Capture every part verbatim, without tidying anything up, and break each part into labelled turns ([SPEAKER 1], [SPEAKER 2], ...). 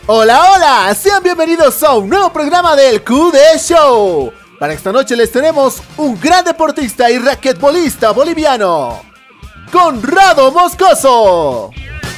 [SPEAKER 1] Hola, hola, sean bienvenidos a un nuevo programa del Q D Show. Para esta noche les tenemos un gran deportista y raquetbolista boliviano, Conrado Moscoso.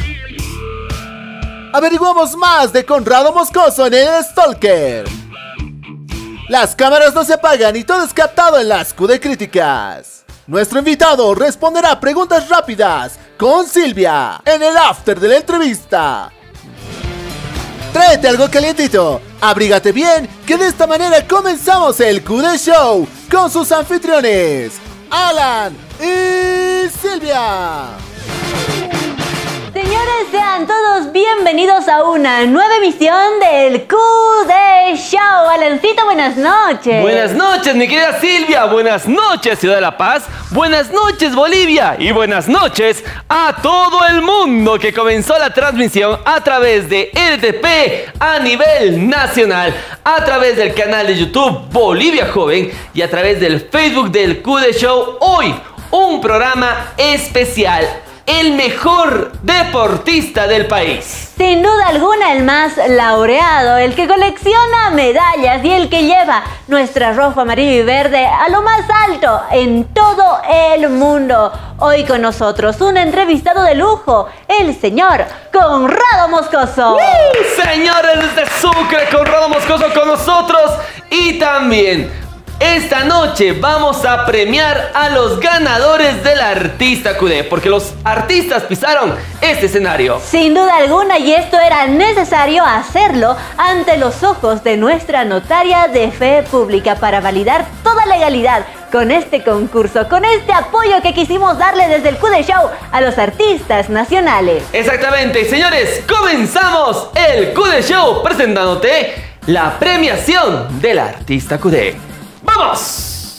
[SPEAKER 1] Averiguamos más de Conrado Moscoso en el Stalker. Las cámaras no se apagan y todo es captado en las Q D Críticas. Nuestro invitado responderá preguntas rápidas con Silvia en el after de la entrevista. Tráete algo calientito, abrígate bien, que de esta manera comenzamos el Q D Show con sus anfitriones, Alan y Silvia.
[SPEAKER 2] Señores, sean todos bienvenidos a una nueva emisión del Q D Show. Alancito, buenas noches.
[SPEAKER 3] Buenas noches, mi querida Silvia. Buenas noches, Ciudad de La Paz. Buenas noches, Bolivia. Y buenas noches a todo el mundo que comenzó la transmisión a través de R T P a nivel nacional, a través del canal de YouTube Bolivia Joven y a través del Facebook del Q D Show. Hoy, un programa especial. El mejor deportista del país.
[SPEAKER 2] Sin duda alguna el más laureado, el que colecciona medallas y el que lleva nuestra rojo, amarillo y verde a lo más alto en todo el mundo. Hoy con nosotros un entrevistado de lujo, el señor Conrado Moscoso.
[SPEAKER 3] ¡Uh! Señores de Sucre, Conrado Moscoso con nosotros. Y también esta noche vamos a premiar a los ganadores del Artista Q D, porque los artistas pisaron este escenario.
[SPEAKER 2] Sin duda alguna, y esto era necesario hacerlo ante los ojos de nuestra notaria de fe pública para validar toda legalidad con este concurso, con este apoyo que quisimos darle desde el Q D Show a los artistas nacionales.
[SPEAKER 3] Exactamente, señores, comenzamos el Q D Show presentándote la premiación del Artista Q D. ¡Vamos!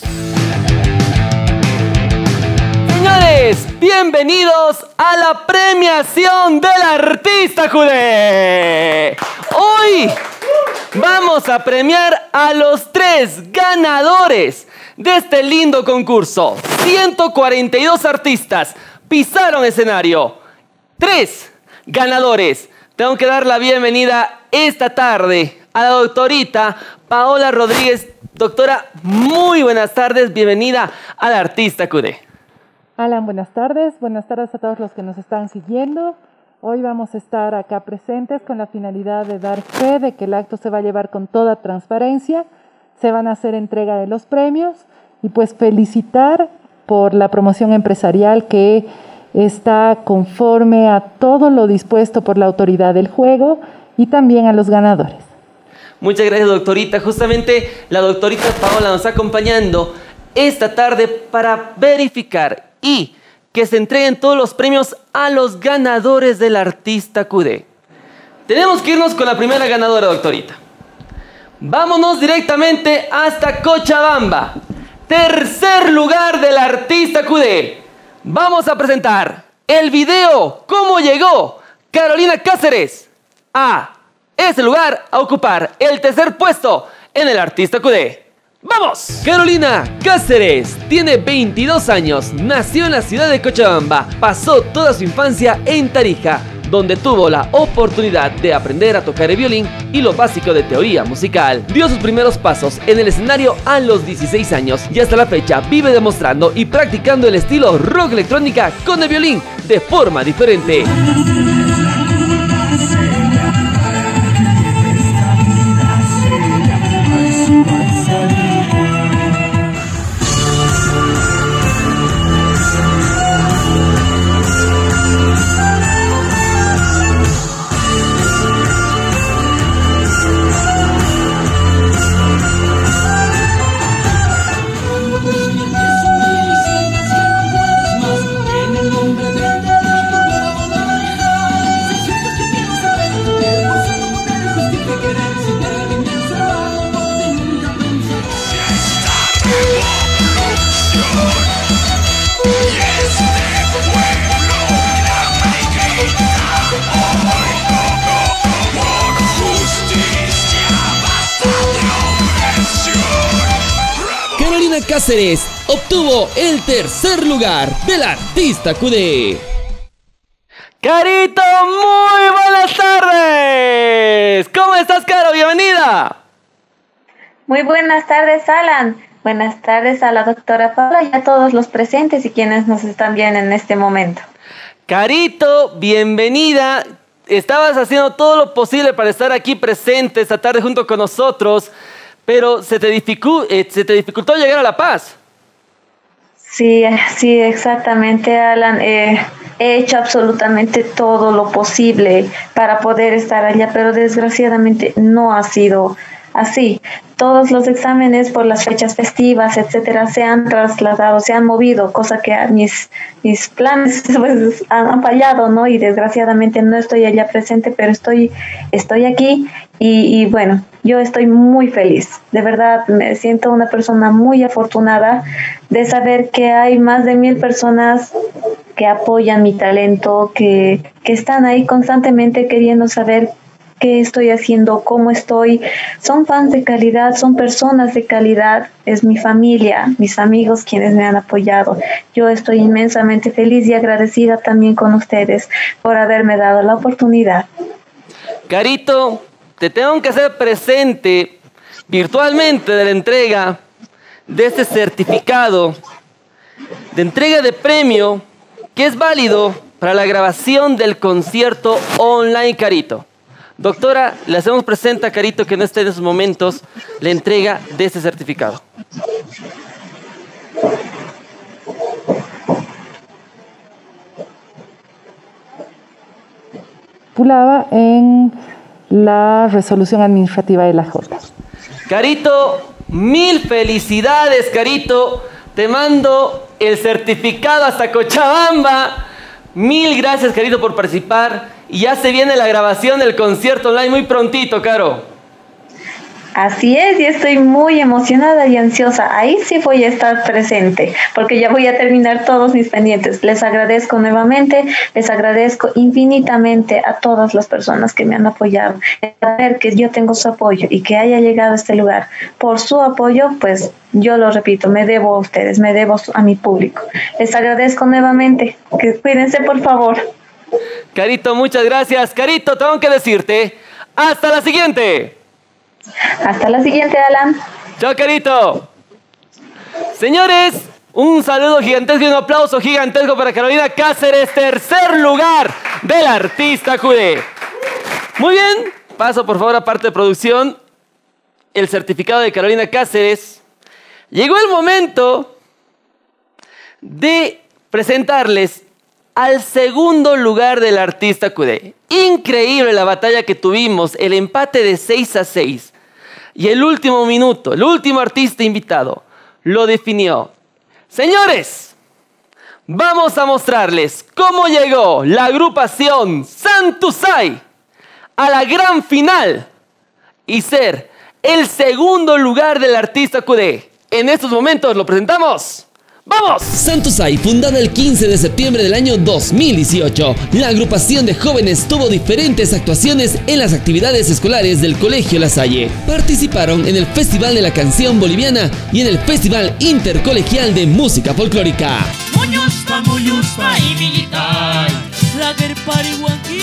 [SPEAKER 3] Señores, bienvenidos a la premiación del Artista Q D. Hoy vamos a premiar a los tres ganadores de este lindo concurso. ciento cuarenta y dos artistas pisaron escenario. Tres ganadores. Tengo que dar la bienvenida esta tarde a la doctorita Paola Rodríguez. Doctora, muy buenas tardes, bienvenida al Artista Q D.
[SPEAKER 4] Alan, buenas tardes, buenas tardes a todos los que nos están siguiendo. Hoy vamos a estar acá presentes con la finalidad de dar fe de que el acto se va a llevar con toda transparencia, se van a hacer entrega de los premios y pues felicitar por la promoción empresarial que está conforme a todo lo dispuesto por la autoridad del juego y también a los ganadores.
[SPEAKER 3] Muchas gracias, doctorita. Justamente la doctorita Paola nos está acompañando esta tarde para verificar y que se entreguen todos los premios a los ganadores del Artista Q D. Tenemos que irnos con la primera ganadora, doctorita. Vámonos directamente hasta Cochabamba. Tercer lugar del Artista Q D. Vamos a presentar el video ¿Cómo llegó Carolina Cáceres a ese lugar a ocupar el tercer puesto en el Artista Q D? ¡Vamos! Carolina Cáceres tiene veintidós años, nació en la ciudad de Cochabamba, pasó toda su infancia en Tarija, donde tuvo la oportunidad de aprender a tocar el violín y lo básico de teoría musical. Dio sus primeros pasos en el escenario a los dieciséis años y hasta la fecha vive demostrando y practicando el estilo rock electrónica con el violín de forma diferente. Cáceres obtuvo el tercer lugar del Artista Q D. Carito, muy buenas tardes. ¿Cómo estás, Caro? Bienvenida.
[SPEAKER 5] Muy buenas tardes, Alan. Buenas tardes a la doctora Paula y a todos los presentes y quienes nos están viendo en este momento.
[SPEAKER 3] Carito, bienvenida. Estabas haciendo todo lo posible para estar aquí presente esta tarde junto con nosotros, pero se te, dificu eh, se te dificultó llegar a La Paz.
[SPEAKER 5] Sí, sí, exactamente, Alan. Eh, he hecho absolutamente todo lo posible para poder estar allá, pero desgraciadamente no ha sido así. Todos los exámenes por las fechas festivas, etcétera, se han trasladado, se han movido, cosa que a mis, mis planes pues, han, han fallado, ¿no? Y desgraciadamente no estoy allá presente, pero estoy, estoy aquí y, y bueno, yo estoy muy feliz. De verdad, me siento una persona muy afortunada de saber que hay más de mil personas que apoyan mi talento, que, que están ahí constantemente queriendo saber qué estoy haciendo, cómo estoy. Son fans de calidad, son personas de calidad, es mi familia, mis amigos quienes me han apoyado. Yo estoy inmensamente feliz y agradecida también con ustedes por haberme dado la oportunidad.
[SPEAKER 3] Carito, te tengo que hacer presente virtualmente de la entrega de este certificado de entrega de premio que es válido para la grabación del concierto online, Carito. Doctora, le hacemos presente a Carito que no esté en esos momentos la entrega de este certificado.
[SPEAKER 4] Pulaba en la resolución administrativa de la Jota.
[SPEAKER 3] Carito, mil felicidades, Carito. Te mando el certificado hasta Cochabamba. Mil gracias, Carito, por participar. Y ya se viene la grabación del concierto online muy prontito, Caro.
[SPEAKER 5] Así es, y estoy muy emocionada y ansiosa. Ahí sí voy a estar presente, porque ya voy a terminar todos mis pendientes. Les agradezco nuevamente, les agradezco infinitamente a todas las personas que me han apoyado. Saber que yo tengo su apoyo y que haya llegado a este lugar por su apoyo, pues yo lo repito, me debo a ustedes, me debo a mi público. Les agradezco nuevamente. Que cuídense, por favor.
[SPEAKER 3] Carito, muchas gracias. Carito, tengo que decirte, hasta la siguiente.
[SPEAKER 5] Hasta la siguiente, Alan.
[SPEAKER 3] Chao, Carito. Señores, un saludo gigantesco y un aplauso gigantesco para Carolina Cáceres, tercer lugar del Artista Q D. Muy bien, paso por favor a parte de producción. El certificado de Carolina Cáceres. Llegó el momento de presentarles al segundo lugar del Artista Q D. Increíble la batalla que tuvimos, el empate de seis a seis. Y el último minuto, el último artista invitado, lo definió. Señores, vamos a mostrarles cómo llegó la agrupación Santusay a la gran final y ser el segundo lugar del Artista Q D. En estos momentos lo presentamos. ¡Vamos!
[SPEAKER 6] Santusay, fundada el quince de septiembre del año dos mil dieciocho, la agrupación de jóvenes tuvo diferentes actuaciones en las actividades escolares del Colegio La Salle. Participaron en el Festival de la Canción Boliviana y en el Festival Intercolegial de Música Folclórica.
[SPEAKER 7] Moñuspa, moñuspa y militar, lager parihuanqui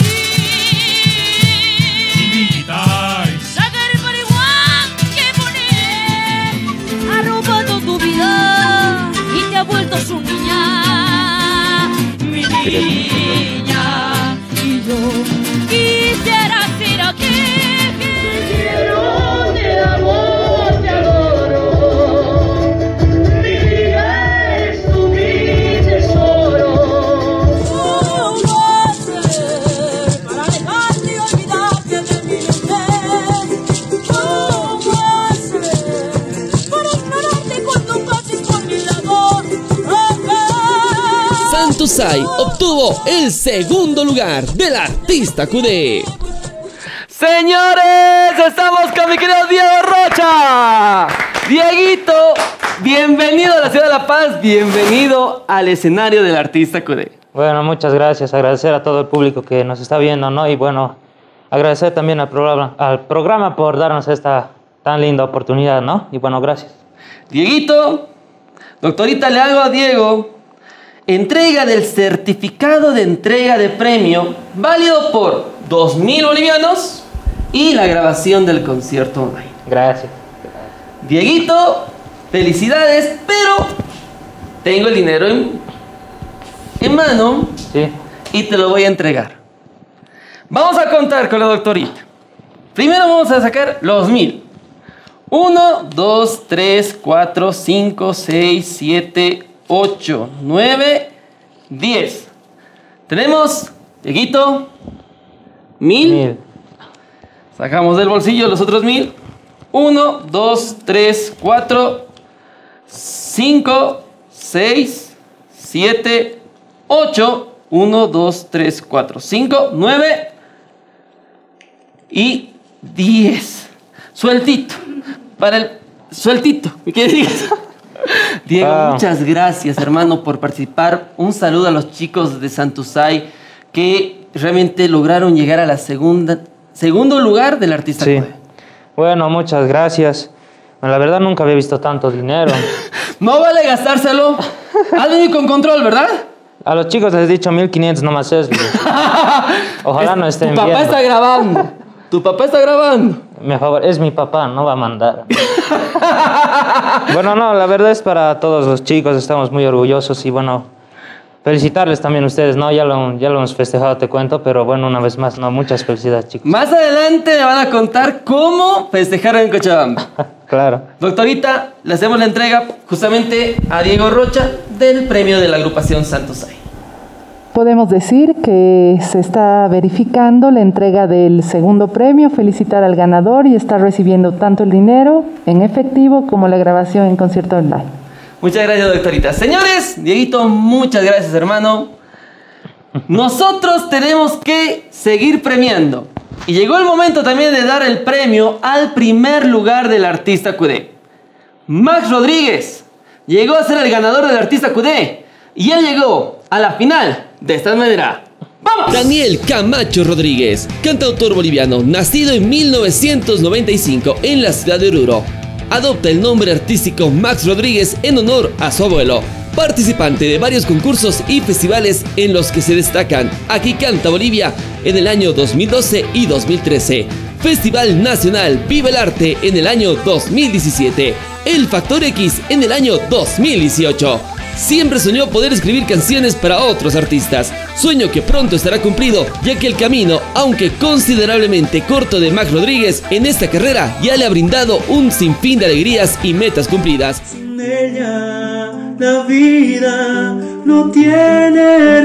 [SPEAKER 7] y militar. Lager parihuanqui pone, ha robado tu vida y te ha vuelto su niña, mi niña. Y yo quisiera ser aquí. Te quiero, te amo, te adoro. Mi vida es tu mi tesoro. ¿Cómo hacer para dejarte y olvidarte de mi mente? ¿Cómo hacer para ignorarte cuando pases por mi lado?
[SPEAKER 6] Santusay obtuvo el segundo lugar del Artista Q D.
[SPEAKER 3] Señores, estamos con mi querido Diego Rocha. Dieguito, bienvenido a la ciudad de La Paz, bienvenido al escenario del Artista Q D.
[SPEAKER 8] Bueno, muchas gracias, agradecer a todo el público que nos está viendo, ¿no? Y bueno, agradecer también al programa, al programa por darnos esta tan linda oportunidad, ¿no? Y bueno, gracias.
[SPEAKER 3] Dieguito, doctorita, le hago a Diego entrega del certificado de entrega de premio válido por dos mil bolivianos y la grabación del concierto online.
[SPEAKER 8] Gracias.
[SPEAKER 3] Dieguito, felicidades, pero tengo el dinero en, en mano
[SPEAKER 8] Sí.
[SPEAKER 3] y te lo voy a entregar. Vamos a contar con la doctorita. Primero vamos a sacar los mil. uno, dos, tres, cuatro, cinco, seis, siete, ocho, nueve, diez. Tenemos, Dieguito, mil.
[SPEAKER 8] Mil.
[SPEAKER 3] Sacamos del bolsillo los otros mil. uno, dos, tres, cuatro, cinco, seis, siete, ocho. uno, dos, tres, cuatro, cinco, nueve y diez. Sueltito. Para el sueltito. ¿Qué digas? Diego,
[SPEAKER 8] Ah.
[SPEAKER 3] muchas gracias, hermano, por participar. Un saludo a los chicos de Santusay que realmente lograron llegar a la segunda, segundo lugar del artista.
[SPEAKER 8] Sí.
[SPEAKER 3] Code.
[SPEAKER 8] Bueno, muchas gracias. La verdad nunca había visto tanto dinero.
[SPEAKER 3] No vale gastárselo. Has venido con control, ¿verdad?
[SPEAKER 8] A los chicos les he dicho mil quinientos nomás es. Ojalá
[SPEAKER 3] Es-
[SPEAKER 8] no estén
[SPEAKER 3] Tu papá
[SPEAKER 8] viendo.
[SPEAKER 3] está grabando. Tu papá está grabando.
[SPEAKER 8] Me favor, es mi papá, no va a mandar. Bueno, no, la verdad es para todos los chicos, estamos muy orgullosos y bueno, felicitarles también a ustedes, ¿no? Ya lo, ya lo hemos festejado, te cuento, pero bueno, una vez más, no, muchas felicidades, chicos.
[SPEAKER 3] Más adelante me van a contar cómo festejaron en Cochabamba.
[SPEAKER 8] Claro.
[SPEAKER 3] Doctorita, le hacemos la entrega justamente a Diego Rocha del premio de la agrupación Santusay.
[SPEAKER 4] Podemos decir que se está verificando la entrega del segundo premio, felicitar al ganador y está recibiendo tanto el dinero en efectivo como la grabación en concierto online.
[SPEAKER 3] Muchas gracias, doctorita. Señores, Dieguito, muchas gracias, hermano. Nosotros tenemos que seguir premiando. Y llegó el momento también de dar el premio al primer lugar del artista Q D. Max Rodríguez llegó a ser el ganador del artista Q D. Y él llegó a la final de esta manera. ¡Vamos!
[SPEAKER 6] Daniel Camacho Rodríguez, cantautor boliviano, nacido en mil novecientos noventa y cinco en la ciudad de Oruro. Adopta el nombre artístico Max Rodríguez en honor a su abuelo. Participante de varios concursos y festivales en los que se destacan Aquí Canta Bolivia en el año dos mil doce y dos mil trece, Festival Nacional Viva el Arte en el año dos mil diecisiete, El Factor X en el año dos mil dieciocho. Siempre soñó poder escribir canciones para otros artistas, sueño que pronto estará cumplido, ya que el camino, aunque considerablemente corto de Max Rodríguez en esta carrera, ya le ha brindado un sinfín de alegrías y metas cumplidas.
[SPEAKER 9] Sin ella la vida no tiene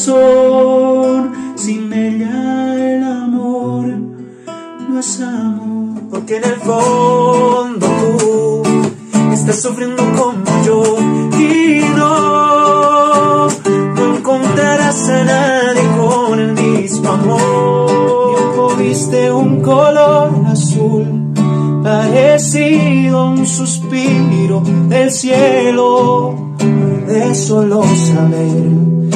[SPEAKER 9] razón, sin ella el amor no es amor, porque en el fondo tú estás sufriendo como yo y no, no encontrarás a nadie con el mismo amor. Tiempo viste un color azul parecido a un suspiro del cielo, de solo saber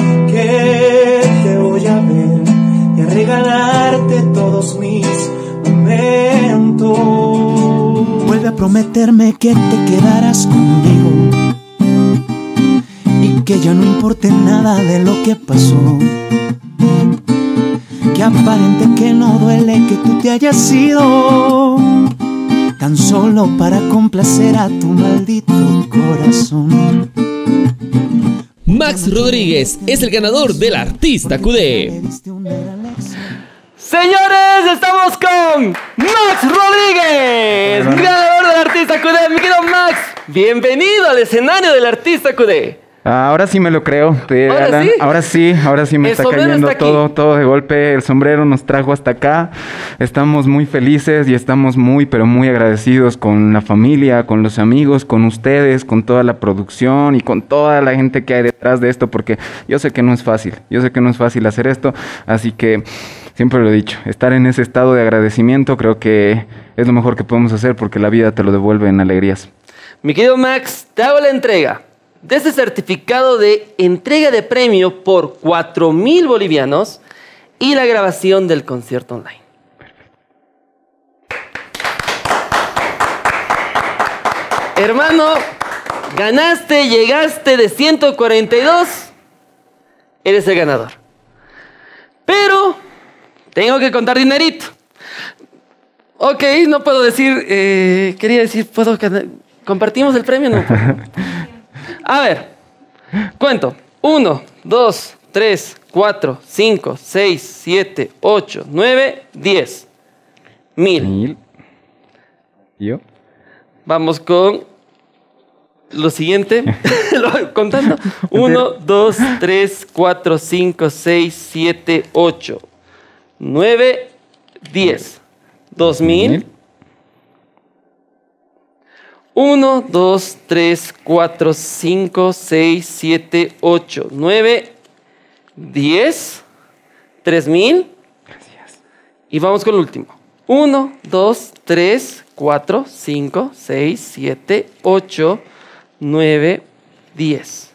[SPEAKER 9] que te voy a ver y a regalarte todos mis momentos. Vuelve a prometerme que te quedarás conmigo y que ya no importe nada de lo que pasó, que aparente que no duele que tú te hayas ido, tan solo para complacer a tu maldito corazón.
[SPEAKER 6] Max Rodríguez es el ganador del artista Q D.
[SPEAKER 3] Señores, estamos con Max Rodríguez, ganador del artista Q D. Mi querido Max, bienvenido al escenario del artista Q D.
[SPEAKER 10] Ahora sí me lo creo, te-
[SPEAKER 3] ¿Ahora
[SPEAKER 10] Alan.
[SPEAKER 3] sí?
[SPEAKER 10] Ahora sí, ahora sí me
[SPEAKER 3] El
[SPEAKER 10] está
[SPEAKER 3] sombrero
[SPEAKER 10] cayendo
[SPEAKER 3] está aquí.
[SPEAKER 10] todo, todo de golpe. El sombrero nos trajo hasta acá. Estamos muy felices y estamos muy, pero muy agradecidos con la familia, con los amigos, con ustedes, con toda la producción y con toda la gente que hay detrás de esto, porque yo sé que no es fácil, yo sé que no es fácil hacer esto, así que siempre lo he dicho, estar en ese estado de agradecimiento creo que es lo mejor que podemos hacer porque la vida te lo devuelve en alegrías.
[SPEAKER 3] Mi querido Max, te hago la entrega de este certificado de entrega de premio por cuatro mil bolivianos y la grabación del concierto online. Hermano, ganaste, llegaste de ciento cuarenta y dos eres el ganador. Pero tengo que contar dinerito. Ok, no puedo decir, eh, quería decir, ¿puedo compartimos el premio? No. A ver, cuento. Uno, dos, tres, cuatro, cinco, seis, siete, ocho, nueve, diez. Mil.
[SPEAKER 10] Mil. ¿Yo?
[SPEAKER 3] Vamos con lo siguiente. Contando. Uno, dos, tres, cuatro, cinco, seis, siete, ocho, nueve, diez. Dos mil. Uno, dos, tres, cuatro, cinco, seis, siete, ocho, nueve, diez. Tres mil.
[SPEAKER 10] Gracias.
[SPEAKER 3] Y vamos con el último. Uno, dos, tres, cuatro, cinco, seis, siete, ocho, nueve, diez.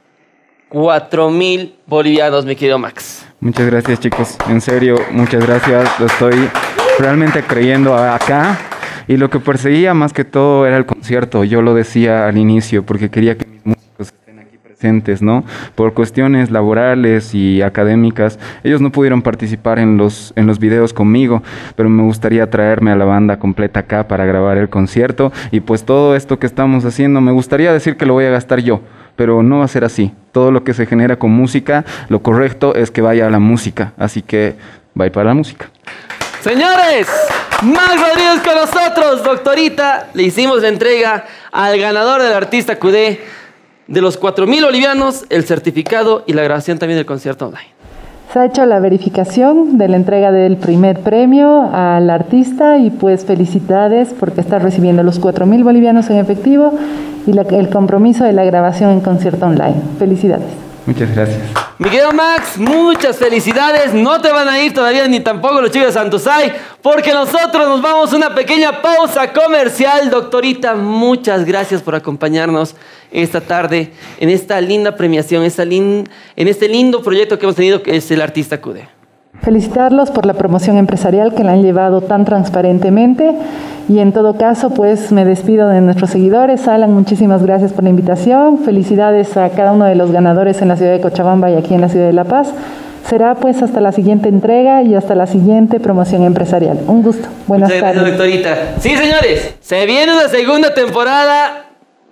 [SPEAKER 3] Cuatro mil bolivianos, mi querido Max.
[SPEAKER 10] Muchas gracias, chicos. En serio, muchas gracias. Lo estoy realmente creyendo acá. Y lo que perseguía más que todo era el concierto. Yo lo decía al inicio porque quería que mis músicos estén aquí presentes, ¿no? Por cuestiones laborales y académicas, ellos no pudieron participar en los, en los videos conmigo, pero me gustaría traerme a la banda completa acá para grabar el concierto. Y pues todo esto que estamos haciendo, me gustaría decir que lo voy a gastar yo, pero no va a ser así. Todo lo que se genera con música, lo correcto es que vaya a la música. Así que, vaya para la música.
[SPEAKER 3] Señores, Max Rodríguez con nosotros, doctorita. Le hicimos la entrega al ganador del artista Q D de los cuatro mil bolivianos, el certificado y la grabación también del concierto online.
[SPEAKER 4] Se ha hecho la verificación de la entrega del primer premio al artista y pues felicidades porque está recibiendo los cuatro mil bolivianos en efectivo y la, el compromiso de la grabación en concierto online. Felicidades.
[SPEAKER 10] Muchas gracias.
[SPEAKER 3] Mi querido Max, muchas felicidades. No te van a ir todavía ni tampoco los chicos de Santusay, porque nosotros nos vamos a una pequeña pausa comercial. Doctorita, muchas gracias por acompañarnos esta tarde en esta linda premiación, esta lin, en este lindo proyecto que hemos tenido, que es el Artista Q D.
[SPEAKER 4] Felicitarlos por la promoción empresarial que la han llevado tan transparentemente y en todo caso pues me despido de nuestros seguidores. Alan, muchísimas gracias por la invitación. Felicidades a cada uno de los ganadores en la ciudad de Cochabamba y aquí en la ciudad de La Paz. Será pues hasta la siguiente entrega y hasta la siguiente promoción empresarial. Un gusto. Buenas
[SPEAKER 3] Muchas
[SPEAKER 4] tardes.
[SPEAKER 3] gracias, doctorita. Sí, señores, se viene una segunda temporada.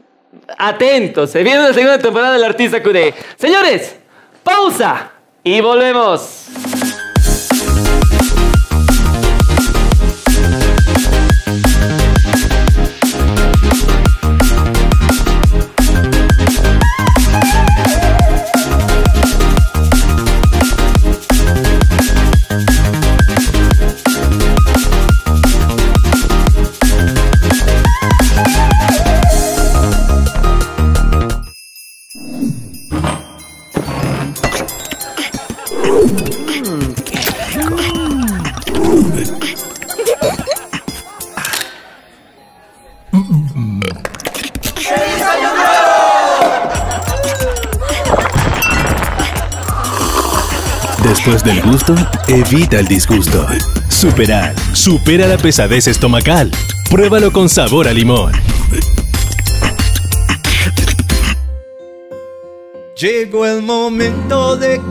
[SPEAKER 3] Atentos, se viene una segunda temporada del Artista Q D. Señores, pausa y volvemos.
[SPEAKER 11] Después del gusto, evita el disgusto. Superal, supera la pesadez estomacal. Pruébalo con sabor a limón.
[SPEAKER 9] Llegó el momento de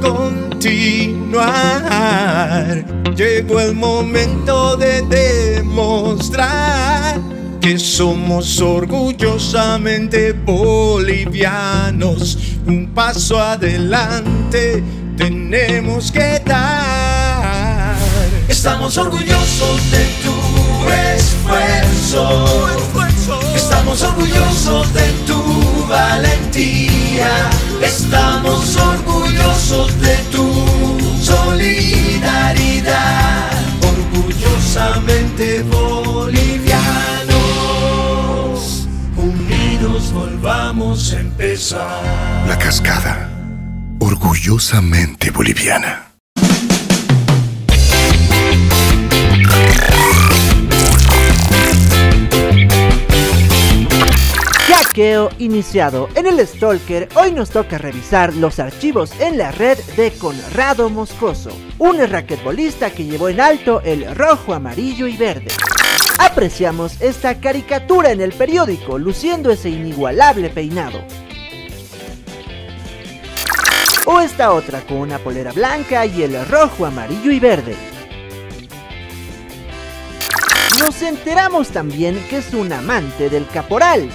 [SPEAKER 9] continuar. Llegó el momento de demostrar que somos orgullosamente bolivianos. Un paso adelante tenemos que dar. Estamos orgullosos de tu esfuerzo. Estamos orgullosos de tu valentía. Estamos orgullosos de tu solidaridad. Orgullosamente bolivianos, unidos volvamos a empezar.
[SPEAKER 12] La Cascada, orgullosamente boliviana.
[SPEAKER 13] Hackeo iniciado. En el Stalker, hoy nos toca revisar los archivos en la red de Conrado Moscoso, un raquetbolista que llevó en alto el rojo, amarillo y verde. Apreciamos esta caricatura en el periódico, luciendo ese inigualable peinado. o esta otra con una polera blanca y el rojo, amarillo y verde. Nos enteramos también que es un amante del caporal,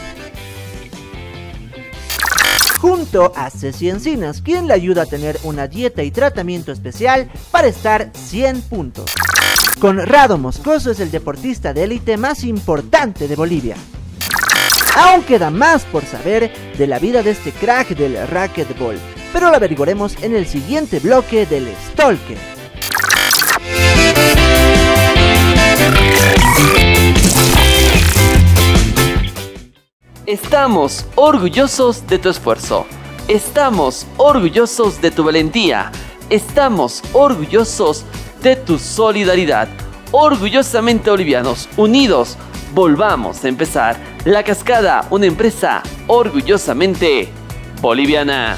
[SPEAKER 13] junto a Ceci Encinas, quien le ayuda a tener una dieta y tratamiento especial para estar cien puntos. Conrado Moscoso es el deportista de élite más importante de Bolivia. Aún queda más por saber de la vida de este crack del racquetball, pero lo averiguaremos en el siguiente bloque del Stalker.
[SPEAKER 3] Estamos orgullosos de tu esfuerzo. Estamos orgullosos de tu valentía. Estamos orgullosos de tu solidaridad. Orgullosamente bolivianos, unidos, volvamos a empezar. La Cascada, una empresa orgullosamente boliviana.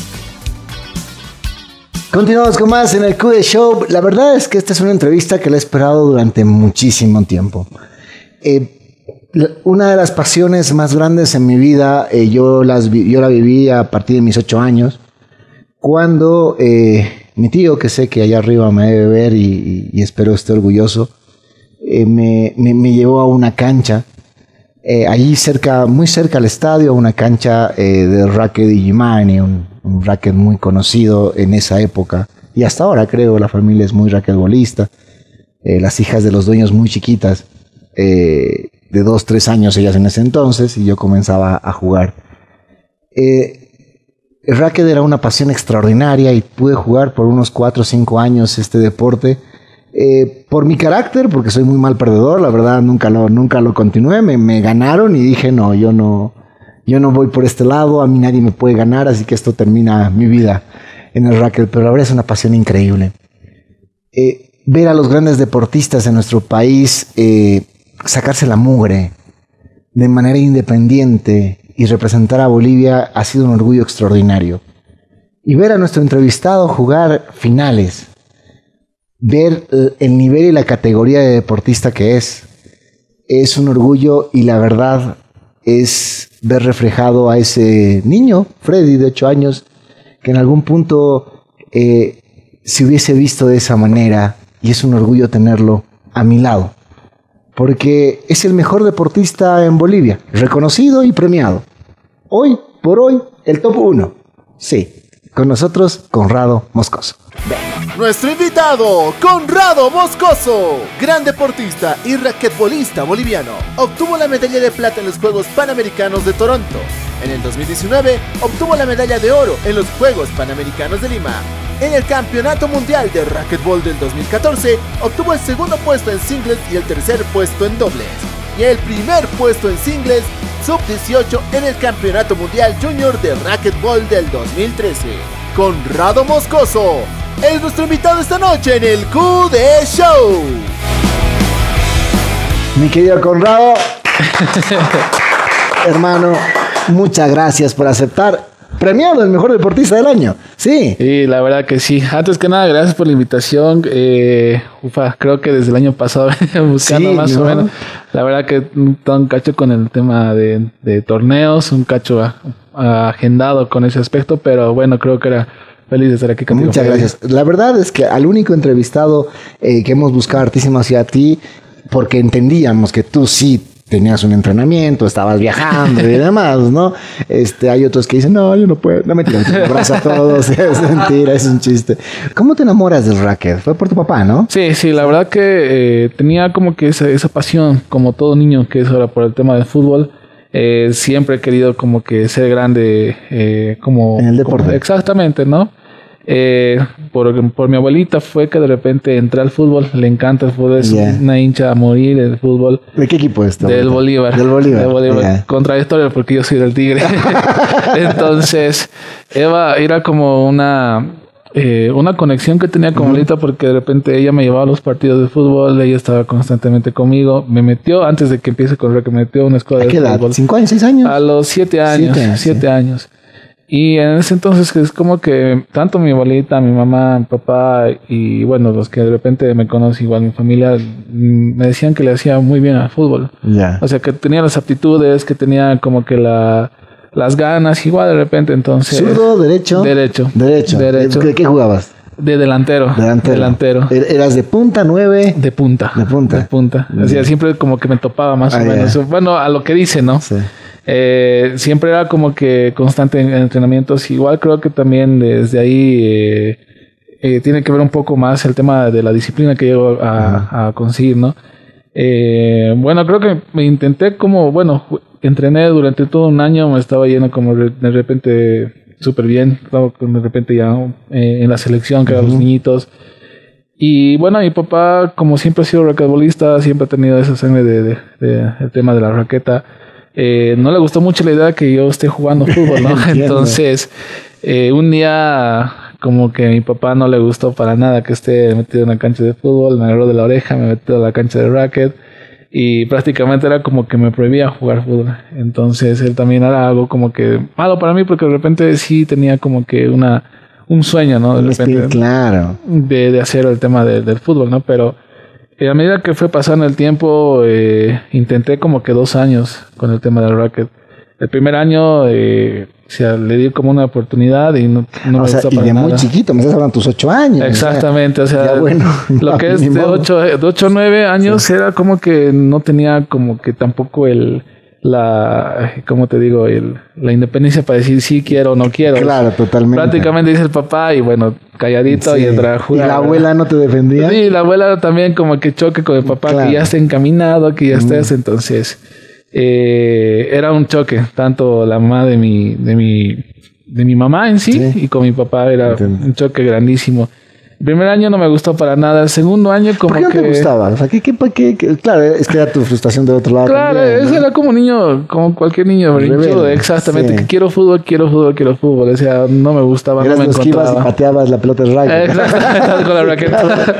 [SPEAKER 14] Continuamos con más en el Q D Show. La verdad es que esta es una entrevista que la he esperado durante muchísimo tiempo. Eh, una de las pasiones más grandes en mi vida, eh, yo, las vi, yo la viví a partir de mis ocho años, cuando eh, mi tío, que sé que allá arriba me debe ver y, y espero esté orgulloso, eh, me, me, me llevó a una cancha, eh, allí cerca, muy cerca al estadio, una cancha eh, de racket Digimani, un, un racket muy conocido en esa época, y hasta ahora creo, la familia es muy raquetbolista, eh, las hijas de los dueños muy chiquitas, eh, de dos, tres años ellas en ese entonces, y yo comenzaba a jugar. Eh, el racket era una pasión extraordinaria y pude jugar por unos cuatro o cinco años este deporte. Eh, por mi carácter, porque soy muy mal perdedor, la verdad nunca lo, nunca lo continué, me, me ganaron y dije no, yo no, yo no voy por este lado, a mí nadie me puede ganar, así que esto termina mi vida en el racket, pero la verdad es una pasión increíble. Eh, ver a los grandes deportistas de nuestro país eh, sacarse la mugre de manera independiente y representar a Bolivia ha sido un orgullo extraordinario. Y ver a nuestro entrevistado jugar finales, ver el nivel y la categoría de deportista que es, es un orgullo, y la verdad es ver reflejado a ese niño, Freddy, de ocho años, que en algún punto eh, se hubiese visto de esa manera, y es un orgullo tenerlo a mi lado. Porque es el mejor deportista en Bolivia, reconocido y premiado. Hoy, por hoy, el top uno. Sí, con nosotros, Conrado Moscoso.
[SPEAKER 1] Nuestro invitado, Conrado Moscoso, gran deportista y raquetbolista boliviano, obtuvo la medalla de plata en los Juegos Panamericanos de Toronto. En el dos mil diecinueve, obtuvo la medalla de oro en los Juegos Panamericanos de Lima. En el Campeonato Mundial de Racquetball del dos mil catorce, obtuvo el segundo puesto en singles y el tercer puesto en dobles. Y el primer puesto en singles sub dieciocho en el Campeonato Mundial Junior de Racquetball del dos mil trece. Conrado Moscoso es nuestro invitado esta noche en el Q D Show.
[SPEAKER 14] Mi querido Conrado, hermano, muchas gracias por aceptar. Premiado el mejor deportista del año. Sí.
[SPEAKER 15] Sí, la verdad que sí. Antes que nada, gracias por la invitación. Eh, ufa, creo que desde el año pasado venía buscando sí, más ¿no? o menos. La verdad que todo un cacho con el tema de, de torneos, un cacho a, a agendado con ese aspecto, pero bueno, creo que era feliz de estar aquí contigo.
[SPEAKER 14] Muchas gracias. La verdad es que al único entrevistado eh, que hemos buscado hartísimo hacia ti, porque entendíamos que tú sí tenías un entrenamiento, estabas viajando y demás, ¿no? Este, hay otros que dicen, no, yo no puedo, no mentira, te abrazo a todos, es mentira, es un chiste. ¿Cómo te enamoras del racket? Fue por tu papá, ¿no?
[SPEAKER 15] Sí, sí, la verdad que eh, tenía como que esa, esa pasión, como todo niño que es ahora por el tema del fútbol. Eh, siempre he querido como que ser grande, eh, como...
[SPEAKER 14] En el deporte.
[SPEAKER 15] Como, exactamente, ¿no? Eh, por, por mi abuelita fue que de repente entré al fútbol, le encanta el fútbol, es yeah. una hincha a morir el fútbol.
[SPEAKER 14] ¿De qué equipo es?
[SPEAKER 15] Del Bolívar.
[SPEAKER 14] Del Bolívar.
[SPEAKER 15] Del Bolívar.
[SPEAKER 14] Yeah.
[SPEAKER 15] Contradictorio porque yo soy del Tigre. Entonces, Eva era como una eh, una conexión que tenía con uh-huh. abuelita, porque de repente ella me llevaba a los partidos de fútbol, ella estaba constantemente conmigo, me metió antes de que empiece a correr, que me metió a una escuela
[SPEAKER 14] de
[SPEAKER 15] fútbol.
[SPEAKER 14] ¿A qué edad? ¿Cinco años, seis años?
[SPEAKER 15] A los siete años. Siete, siete sí. años. Y en ese entonces es como que tanto mi abuelita, mi mamá, mi papá y bueno, los que de repente me conocen, igual mi familia, me decían que le hacía muy bien al fútbol.
[SPEAKER 14] Yeah.
[SPEAKER 15] O sea, que tenía las aptitudes, que tenía como que la, las ganas, igual de repente, entonces...
[SPEAKER 14] ¿Zurdo, derecho?
[SPEAKER 15] Derecho.
[SPEAKER 14] Derecho.
[SPEAKER 15] Derecho.
[SPEAKER 14] ¿De qué jugabas?
[SPEAKER 15] De delantero.
[SPEAKER 14] Delantero.
[SPEAKER 15] Delantero.
[SPEAKER 14] ¿Eras de punta, nueve?
[SPEAKER 15] De punta.
[SPEAKER 14] De punta.
[SPEAKER 15] De punta.
[SPEAKER 14] Bien.
[SPEAKER 15] O sea, siempre como que me topaba más
[SPEAKER 14] Ah,
[SPEAKER 15] o menos.
[SPEAKER 14] ya.
[SPEAKER 15] Bueno, a lo que dice, ¿no?
[SPEAKER 14] Sí.
[SPEAKER 15] Eh, siempre era como que constante en, en entrenamientos. Igual creo que también desde ahí eh, eh, tiene que ver un poco más el tema de la disciplina que llego a, a conseguir, ¿no? Eh, bueno, creo que me intenté como, bueno, ju- entrené durante todo un año, me estaba yendo como re- de repente súper bien, estaba con- de repente ya eh, en la selección, que eran los niñitos. Y bueno, mi papá, como siempre ha sido raquetbolista, siempre ha tenido esa sangre de, de, de- el tema de la raqueta. Eh, no le gustó mucho la idea que yo esté jugando fútbol, ¿no?
[SPEAKER 14] Entiendo.
[SPEAKER 15] Entonces, eh, un día como que a mi papá no le gustó para nada que esté metido en la cancha de fútbol, me agarró de la oreja, me metió a la cancha de racket y prácticamente era como que me prohibía jugar fútbol. Entonces, él también era algo como que malo para mí porque de repente sí tenía como que una un sueño, ¿no? De
[SPEAKER 14] Es que,
[SPEAKER 15] repente,
[SPEAKER 14] claro.
[SPEAKER 15] de, de hacer el tema de- del fútbol, ¿no? Pero eh, a medida que fue pasando el tiempo, eh, intenté como que dos años con el tema del racket. El primer año, eh, o sea, le di como una oportunidad y no, no me
[SPEAKER 14] O sea,
[SPEAKER 15] gustó
[SPEAKER 14] y
[SPEAKER 15] para
[SPEAKER 14] de muy
[SPEAKER 15] nada.
[SPEAKER 14] chiquito, me estás hablando de tus ocho años.
[SPEAKER 15] Exactamente, o sea,
[SPEAKER 14] ya bueno,
[SPEAKER 15] lo que es
[SPEAKER 14] ni
[SPEAKER 15] de
[SPEAKER 14] modo.
[SPEAKER 15] ocho, de ocho a nueve años era como que no tenía como que tampoco el, la, ¿cómo te digo? El, la independencia para decir sí quiero o no quiero.
[SPEAKER 14] Claro, totalmente.
[SPEAKER 15] Prácticamente dice el papá y bueno, calladito
[SPEAKER 14] Sí.
[SPEAKER 15] y entrar a jugar.
[SPEAKER 14] ¿Y la
[SPEAKER 15] ¿verdad?
[SPEAKER 14] abuela no te defendía?
[SPEAKER 15] Sí, la abuela también como que choque con el papá,
[SPEAKER 14] Claro.
[SPEAKER 15] que ya está encaminado, que ya estés, entonces eh, era un choque, tanto la mamá de mi, de mi, de mi mamá en sí, y con mi papá era
[SPEAKER 14] Entiendo.
[SPEAKER 15] un choque grandísimo. El primer año no me gustó para nada, el segundo año como
[SPEAKER 14] ¿Por qué no
[SPEAKER 15] que...
[SPEAKER 14] te gustaba? O sea, ¿qué, qué, qué, qué- Claro, es que era tu frustración de otro lado.
[SPEAKER 15] Claro,
[SPEAKER 14] también, ¿no?
[SPEAKER 15] ese era como un niño, como cualquier niño berrinchudo,
[SPEAKER 14] Rebelde,
[SPEAKER 15] exactamente,
[SPEAKER 14] sí.
[SPEAKER 15] que quiero fútbol, quiero fútbol, quiero fútbol, o sea, no me gustaba,
[SPEAKER 14] Eras
[SPEAKER 15] no me
[SPEAKER 14] los que ibas y
[SPEAKER 15] encontraba.
[SPEAKER 14] pateabas la pelota de racket.
[SPEAKER 15] Exactamente, con la raqueta.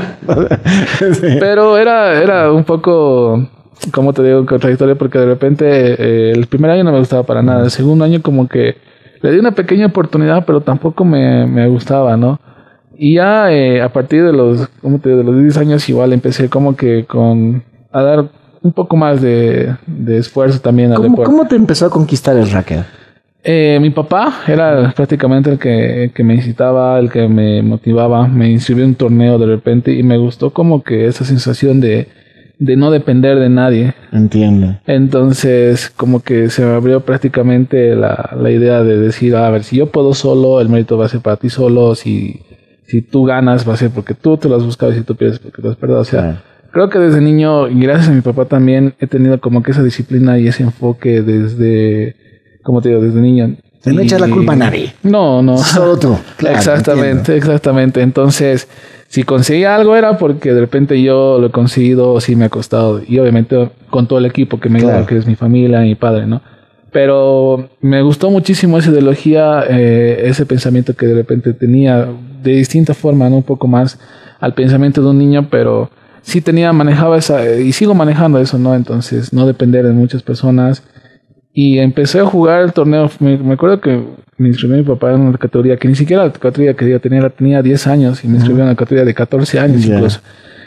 [SPEAKER 15] Pero era, era un poco, como te digo, contradictorio porque de repente eh, el primer año no me gustaba para nada. El segundo año como que le di una pequeña oportunidad, pero tampoco me, me gustaba, ¿no? Y ya eh, a partir de los, ¿cómo te digo? De los diez años igual empecé como que con a dar un poco más de, de esfuerzo también al
[SPEAKER 14] ¿Cómo,
[SPEAKER 15] deporte.
[SPEAKER 14] ¿Cómo te empezó a conquistar el racket?
[SPEAKER 15] Eh, mi papá era prácticamente el que, el que me incitaba, el que me motivaba. Me inscribió en un torneo de repente y me gustó como que esa sensación de, de no depender de nadie.
[SPEAKER 14] Entiendo.
[SPEAKER 15] Entonces, como que se me abrió prácticamente la, la idea de decir, a ver, si yo puedo solo, el mérito va a ser para ti solo. Si, si tú ganas, va a ser porque tú te lo has buscado y si tú pierdes, porque te has perdido. O sea,
[SPEAKER 14] Claro.
[SPEAKER 15] creo que desde niño, y gracias a mi papá también, he tenido como que esa disciplina y ese enfoque desde, como te digo, desde niño.
[SPEAKER 14] De no
[SPEAKER 15] Y-
[SPEAKER 14] echar la culpa a nadie.
[SPEAKER 15] No, no.
[SPEAKER 14] Solo tú. Claro,
[SPEAKER 15] exactamente,
[SPEAKER 14] entiendo.
[SPEAKER 15] exactamente. Entonces, si conseguí algo era porque de repente yo lo he conseguido o sí me ha costado. Y obviamente con todo el equipo que me
[SPEAKER 14] Claro.
[SPEAKER 15] ayuda, que es mi familia, mi padre, ¿no? Pero me gustó muchísimo esa ideología, eh, ese pensamiento que de repente tenía de distinta forma, ¿no? Un poco más al pensamiento de un niño, pero sí tenía, manejaba esa, eh, y sigo manejando eso, ¿no? Entonces, no depender de muchas personas. Y empecé a jugar el torneo. Me, me acuerdo que me inscribió mi papá en una categoría que ni siquiera la categoría que yo tenía, tenía diez años y me inscribió en una categoría de catorce años
[SPEAKER 14] Ya.
[SPEAKER 15] incluso.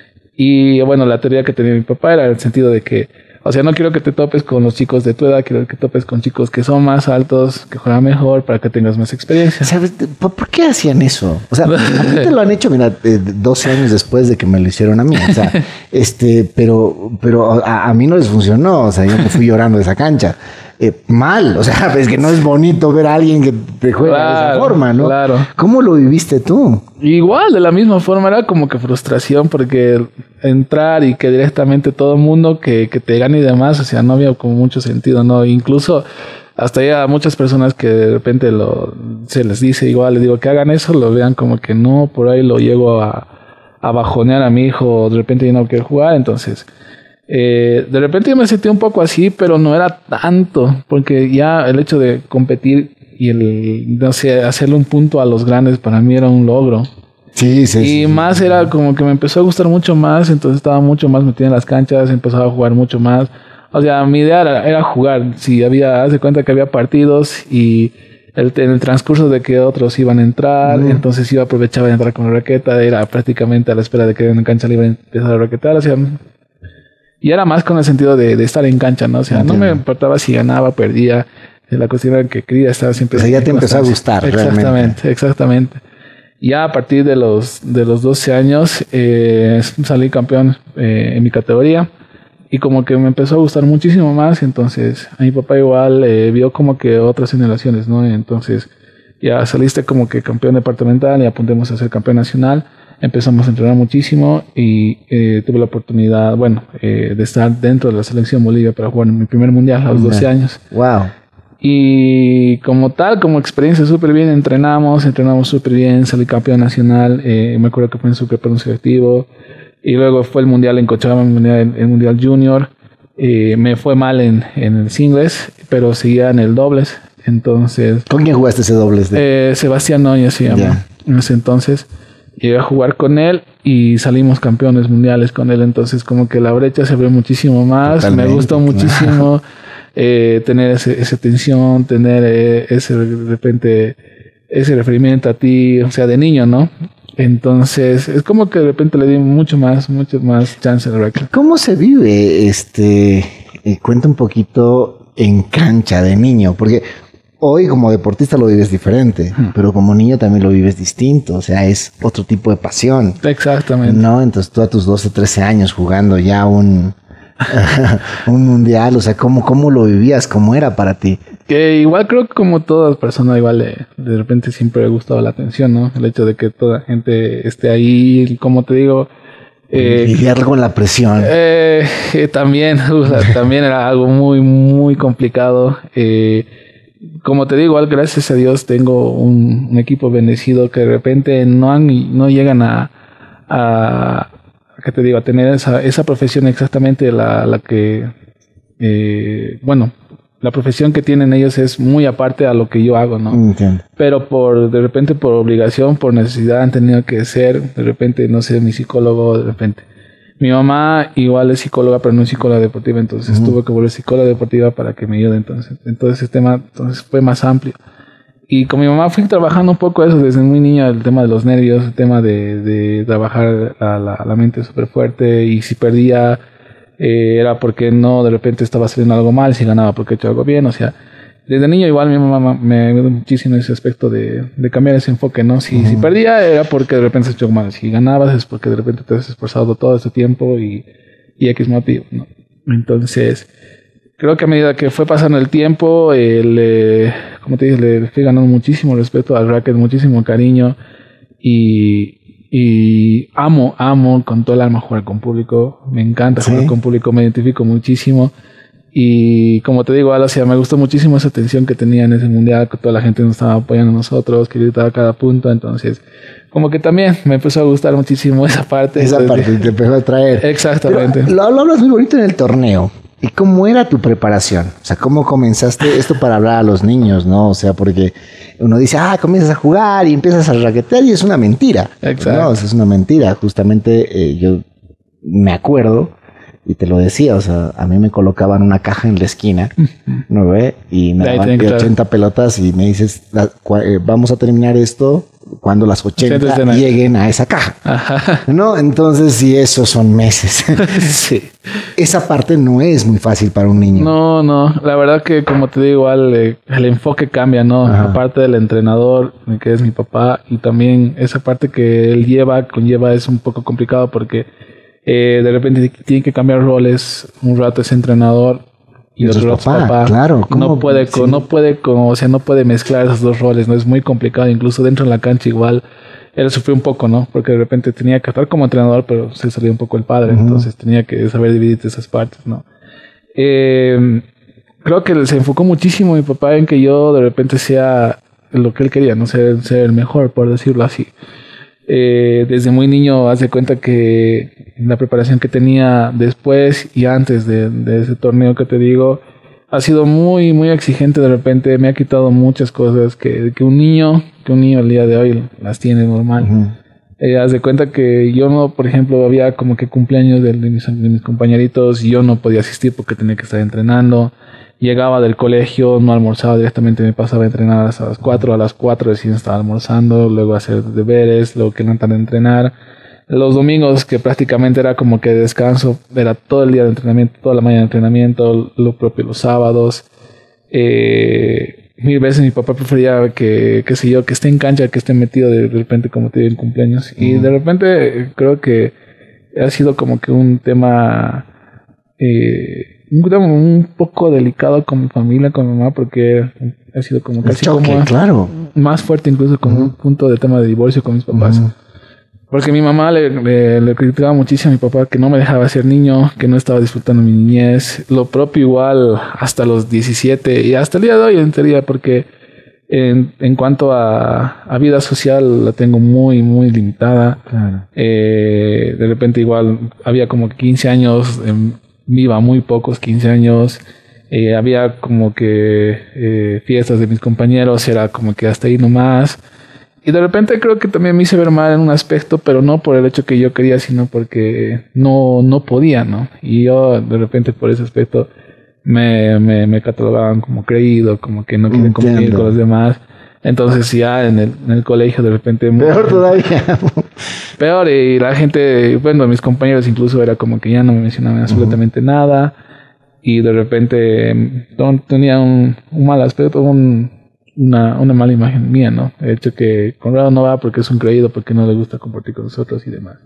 [SPEAKER 15] Y bueno, la teoría que tenía mi papá era el sentido de que, o sea, no quiero que te topes con los chicos de tu edad, quiero que topes con chicos que son más altos, que juegan mejor, para que tengas más experiencia.
[SPEAKER 14] ¿Sabes? ¿Por, por qué hacían eso? O sea, a mí te lo han hecho, mira, eh, doce años después de que me lo hicieron a mí. O sea, este, pero, pero a, a mí no les funcionó. O sea, yo me fui llorando de esa cancha. Eh, mal, o sea, es que no es bonito ver a alguien que te juega de esa
[SPEAKER 15] Claro,
[SPEAKER 14] forma, ¿no?
[SPEAKER 15] claro.
[SPEAKER 14] ¿Cómo lo viviste tú?
[SPEAKER 15] Igual, de la misma forma, era como que frustración porque entrar y que directamente todo el mundo que, que te gane y demás, o sea, no había como mucho sentido, ¿no? Incluso hasta ya muchas personas que de repente lo, se les dice igual, les digo que hagan eso, lo vean como que no, por ahí lo llego a, a bajonear a mi hijo, de repente ya no quiere jugar, entonces... Eh, de repente yo me sentí un poco así, pero no era tanto, porque ya el hecho de competir y el, no sé, hacerle un punto a los grandes para mí era un logro.
[SPEAKER 14] Sí, sí.
[SPEAKER 15] Y
[SPEAKER 14] sí,
[SPEAKER 15] más
[SPEAKER 14] sí.
[SPEAKER 15] era como que me empezó a gustar mucho más, entonces estaba mucho más metido en las canchas, empezaba a jugar mucho más. O sea, mi idea era, era jugar. Si había, haz de cuenta que había partidos y el, en el transcurso de que otros iban a entrar,
[SPEAKER 14] Mm.
[SPEAKER 15] entonces yo aprovechaba de entrar con la raqueta, era prácticamente a la espera de que en la cancha libre empezara a raquetar, o sea... Y era más con el sentido de, de estar en cancha, ¿no? O sea,
[SPEAKER 14] Entiendo.
[SPEAKER 15] no me importaba si ganaba o perdía. La cocina que quería estar siempre.
[SPEAKER 14] O sea, ya te empezó a gustar,
[SPEAKER 15] exactamente,
[SPEAKER 14] realmente.
[SPEAKER 15] Exactamente. Ya a partir de los, de los doce años eh, salí campeón eh, en mi categoría y como que me empezó a gustar muchísimo más. Entonces a mi papá igual eh, vio como que otras generaciones, ¿no? Entonces ya saliste como que campeón departamental y apuntemos a ser campeón nacional. Empezamos a entrenar muchísimo y eh, tuve la oportunidad, bueno, eh, de estar dentro de la selección Bolivia para jugar en mi primer mundial a los doce años.
[SPEAKER 14] Wow.
[SPEAKER 15] Y como tal, como experiencia súper bien, entrenamos, entrenamos súper bien, salí campeón nacional, eh, me acuerdo que fue en Sucre para un selectivo, y luego fue el mundial en Cochabamba, el mundial, el mundial junior, eh, me fue mal en, en el singles, pero seguía en el dobles, entonces...
[SPEAKER 14] ¿Con quién jugaste ese dobles? De?
[SPEAKER 15] Eh, Sebastián Núñez se llama, yeah. En ese entonces llegué a jugar con él y salimos campeones mundiales con él, entonces como que la brecha se abrió muchísimo más. Totalmente, me gustó muchísimo eh, tener ese, esa tensión, tener eh, ese de repente ese referimiento a ti, o sea, de niño, ¿no? Entonces es como que de repente le di mucho más, mucho más chance al rugby.
[SPEAKER 14] ¿Cómo se vive este? Eh, cuenta un poquito en cancha de niño, porque hoy como deportista lo vives diferente, hmm. pero como niño también lo vives distinto, o sea, es otro tipo de pasión.
[SPEAKER 15] Exactamente.
[SPEAKER 14] ¿No? Entonces tú a tus doce, trece años jugando ya un, un mundial, o sea, ¿cómo, ¿cómo lo vivías? ¿Cómo era para ti?
[SPEAKER 15] Que igual creo que como todas personas, igual de, de repente siempre me ha gustado la atención, ¿no? El hecho de que toda la gente esté ahí, como te digo...
[SPEAKER 14] Eh, lidiar con la presión.
[SPEAKER 15] Eh, eh, también, o sea, también era algo muy, muy complicado. Eh, Como te digo, gracias a Dios tengo un, un equipo bendecido que de repente no han, no llegan a, a ¿qué te digo? A tener esa, esa profesión exactamente la, la que, eh, bueno, la profesión que tienen ellos es muy aparte a lo que yo hago, ¿no?
[SPEAKER 14] Entiendo.
[SPEAKER 15] Pero por, de repente por obligación, por necesidad han tenido que ser, de repente, no sé, mi psicólogo, de repente. Mi mamá igual es psicóloga, pero no es psicóloga deportiva, entonces uh-huh. tuve que volver psicóloga deportiva para que me ayude. Entonces, entonces ese tema entonces fue más amplio. Y con mi mamá fui trabajando un poco eso desde muy niña, el tema de los nervios, el tema de, de trabajar la, la, la mente súper fuerte. Y si perdía, eh, era porque no, de repente estaba saliendo algo mal, si ganaba porque he hecho algo bien, o sea... Desde niño igual mi mamá me ayudó muchísimo ese aspecto de, de cambiar ese enfoque, ¿no? Si, uh-huh. si perdía era porque de repente se echó mal. Si ganabas es porque de repente te has esforzado todo ese tiempo y, y X motivo, ¿no? Entonces, creo que a medida que fue pasando el tiempo, eh, le, como te dije, le fui ganando muchísimo respeto al racket, muchísimo cariño y, y amo, amo con todo el alma jugar con público. Me encanta ¿Sí? jugar con público, me identifico muchísimo. Y como te digo, o sea, me gustó muchísimo esa tensión que tenía en ese mundial, que toda la gente nos estaba apoyando a nosotros, que gritaba cada punto. Entonces, como que también me empezó a gustar muchísimo esa parte.
[SPEAKER 14] Esa
[SPEAKER 15] Entonces,
[SPEAKER 14] parte te empezó a traer.
[SPEAKER 15] Exactamente.
[SPEAKER 14] Pero lo, lo hablas muy bonito en el torneo. ¿Y cómo era tu preparación? O sea, ¿cómo comenzaste esto para hablar a los niños, no? O sea, porque uno dice, ah, comienzas a jugar y empiezas a raquetear y es una mentira.
[SPEAKER 15] Exacto.
[SPEAKER 14] No, o sea, es una mentira. Justamente eh, yo me acuerdo... Y te lo decía, o sea, a mí me colocaban una caja en la esquina, ¿no ve? Y me daban ochenta pelotas y me dices, la, cua, eh, vamos a terminar esto cuando las ochenta lleguen a esa caja. Ajá. ¿No? Entonces, sí, esos son meses. Sí. Esa parte no es muy fácil para un niño.
[SPEAKER 15] No, no. La verdad que, como te digo, igual eh, el enfoque cambia, ¿no? Ajá. Aparte del entrenador, que es mi papá, y también esa parte que él lleva, conlleva, es un poco complicado porque... Eh, de repente tiene que cambiar roles, un rato es entrenador y otro rato es papá, papá.
[SPEAKER 14] Claro,
[SPEAKER 15] no puede, con, sí. no puede, con, o sea, no puede mezclar esos dos roles, no es muy complicado. Incluso dentro de la cancha igual él sufrió un poco, ¿no? Porque de repente tenía que estar como entrenador, pero se salió un poco el padre, uh-huh. entonces tenía que saber dividir esas partes, ¿no? Eh, creo que se enfocó muchísimo mi papá en que yo de repente sea lo que él quería, no ser, ser el mejor, por decirlo así. Eh, desde muy niño, haz de cuenta que la preparación que tenía después y antes de, de ese torneo que te digo ha sido muy muy exigente. De repente me ha quitado muchas cosas que, que un niño que un niño al día de hoy las tiene normal. Uh-huh. eh, haz de cuenta que yo no, por ejemplo, había como que cumpleaños de, de, mis, de mis compañeritos y yo no podía asistir porque tenía que estar entrenando. Llegaba del colegio, no almorzaba directamente, me pasaba a entrenar hasta las cuatro, a las cuatro recién estaba almorzando, luego hacer deberes, luego que levantar a entrenar. Los domingos, que prácticamente era como que descanso, era todo el día de entrenamiento, toda la mañana de entrenamiento, lo propio los sábados. eh, mil veces mi papá prefería que, qué sé yo, que esté en cancha, que esté metido de, de repente como te digo en cumpleaños. Uh-huh. Y de repente creo que ha sido como que un tema, eh, un tema un poco delicado con mi familia, con mi mamá, porque ha sido como casi choque, como
[SPEAKER 14] claro.
[SPEAKER 15] más fuerte incluso como uh-huh. un punto de tema de divorcio con mis papás. Uh-huh. Porque mi mamá le, le, le criticaba muchísimo a mi papá que no me dejaba ser niño, que no estaba disfrutando mi niñez. Lo propio igual hasta los diecisiete y hasta el día de hoy en teoría, porque en, en cuanto a, a vida social la tengo muy, muy limitada. Claro. Eh, de repente igual había como quince años, eh, iba muy pocos quince años. Eh, había como que eh, fiestas de mis compañeros, era como que hasta ahí nomás. Y de repente creo que también me hice ver mal en un aspecto, pero no por el hecho que yo quería, sino porque no, no podía, ¿no? Y yo de repente por ese aspecto me, me, me catalogaban como creído, como que no quieren competir con los demás. Entonces ya en el, en el colegio de repente...
[SPEAKER 14] Peor todavía.
[SPEAKER 15] Peor, y la gente, bueno, mis compañeros incluso era como que ya no me mencionaban absolutamente uh-huh. nada. Y de repente tenía un, un mal aspecto, un... Una, una mala imagen mía, ¿no? De hecho que Conrado no va porque es un creído, porque no le gusta compartir con nosotros y demás.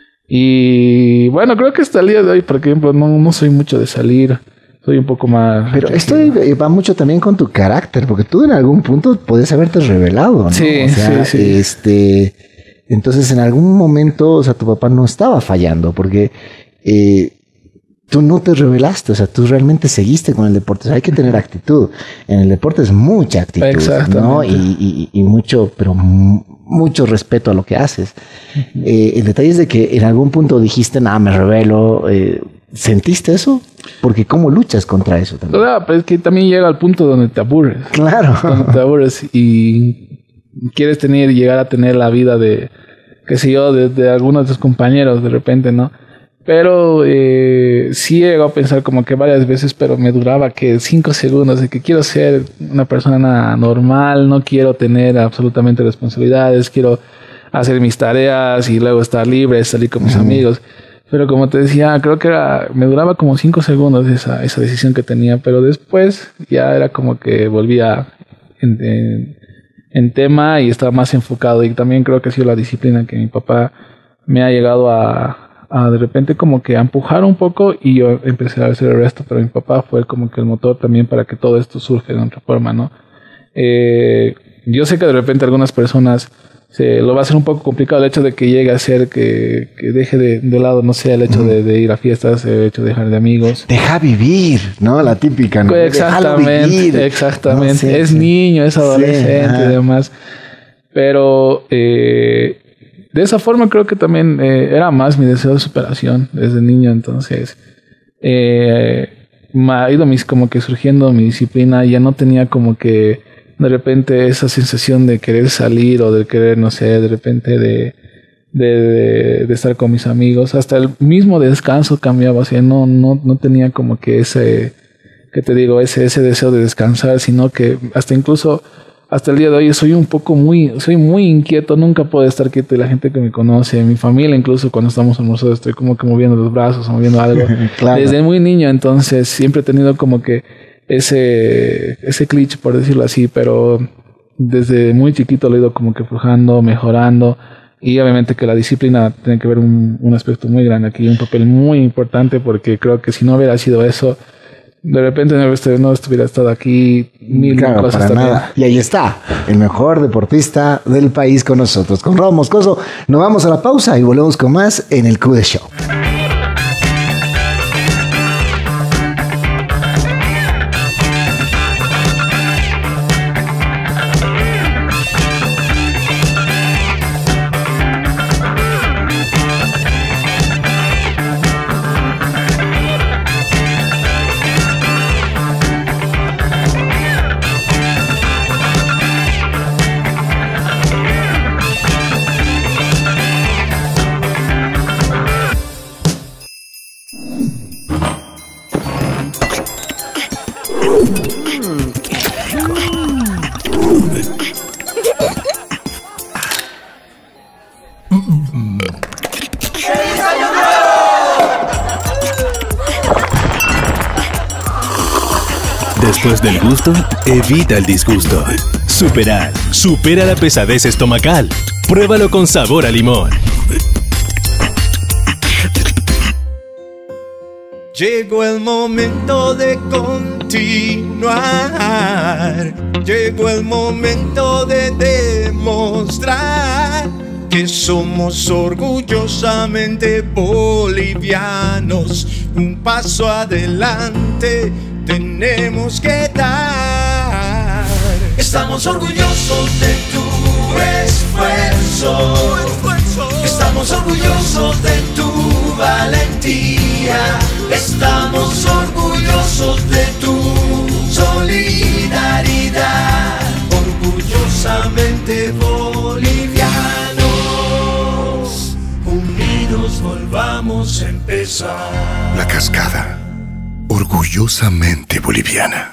[SPEAKER 15] Y bueno, creo que hasta el día de hoy, por ejemplo, no, no soy mucho de salir, soy un poco más...
[SPEAKER 14] Pero esto va mucho también con tu carácter, porque tú en algún punto podías haberte revelado, ¿no?
[SPEAKER 15] Sí,
[SPEAKER 14] o sea,
[SPEAKER 15] sí, sí.
[SPEAKER 14] Este, entonces en algún momento, o sea, tu papá no estaba fallando, porque... Eh, tú no te rebelaste, o sea, tú realmente seguiste con el deporte. O sea, hay que tener actitud. En el deporte es mucha actitud, ¿no? Y, y, y mucho, pero m- mucho respeto a lo que haces. Uh-huh. Eh, el detalle es de que en algún punto dijiste, nada, me rebelo. Eh, ¿Sentiste eso? Porque ¿cómo luchas contra eso también?
[SPEAKER 15] Claro, pero es que también llega al punto donde te aburres.
[SPEAKER 14] Claro.
[SPEAKER 15] Donde te aburres y quieres tener, llegar a tener la vida de, qué sé yo, de, de algunos de tus compañeros de repente, ¿no? Pero eh, sí he llegado a pensar como que varias veces, pero me duraba que cinco segundos de que quiero ser una persona normal, no quiero tener absolutamente responsabilidades, quiero hacer mis tareas y luego estar libre, salir con mis uh-huh. amigos. Pero como te decía, creo que era, me duraba como cinco segundos esa, esa decisión que tenía, pero después ya era como que volvía en, en, en tema y estaba más enfocado. Y también creo que ha sido la disciplina que mi papá me ha llegado a... a de repente como que a empujar un poco y yo empecé a hacer el resto, pero mi papá fue como que el motor también para que todo esto surja de otra forma, ¿no? Eh, yo sé que de repente algunas personas se lo va a hacer un poco complicado el hecho de que llegue a ser que, que deje de, de lado, no sé, el hecho mm. de, de ir a fiestas, el hecho de dejar de amigos.
[SPEAKER 14] Deja vivir, ¿no? La típica, ¿no?
[SPEAKER 15] Exactamente, exactamente. No sé, es sí. niño, es adolescente sí, y demás. Pero... Eh, de esa forma creo que también eh, era más mi deseo de superación desde niño, entonces eh, me ha ido mis, como que surgiendo mi disciplina, ya no tenía como que de repente esa sensación de querer salir o de querer, no sé, de repente de, de, de, de estar con mis amigos, hasta el mismo descanso cambiaba, o sea, no, no, no tenía como que ese, que te digo, ese, ese deseo de descansar, sino que hasta incluso... Hasta el día de hoy soy un poco muy, soy muy inquieto, nunca puedo estar quieto y la gente que me conoce, mi familia incluso cuando estamos almorzando estoy como que moviendo los brazos o moviendo algo. Claro. Desde muy niño, entonces siempre he tenido como que ese, ese cliché por decirlo así, pero desde muy chiquito lo he ido como que forjando, mejorando y obviamente que la disciplina tiene que ver un, un aspecto muy grande aquí, un papel muy importante porque creo que si no hubiera sido eso, de repente no estuviera estado aquí mil
[SPEAKER 14] claro,
[SPEAKER 15] cosas
[SPEAKER 14] para
[SPEAKER 15] también.
[SPEAKER 14] Nada. Y ahí está, el mejor deportista del país con nosotros, con Conrado Moscoso. Nos vamos a la pausa y volvemos con más en el Q D Show.
[SPEAKER 11] Después del gusto, evita el disgusto. Superal, supera la pesadez estomacal. Pruébalo con sabor a limón.
[SPEAKER 9] Llegó el momento de continuar. Llegó el momento de demostrar que somos orgullosamente bolivianos. Un paso adelante tenemos que dar. Estamos orgullosos de tu esfuerzo. Estamos orgullosos de tu valentía. Estamos orgullosos de tu solidaridad. Orgullosamente bolivianos, unidos volvamos a empezar.
[SPEAKER 12] La Cascada, orgullosamente boliviana.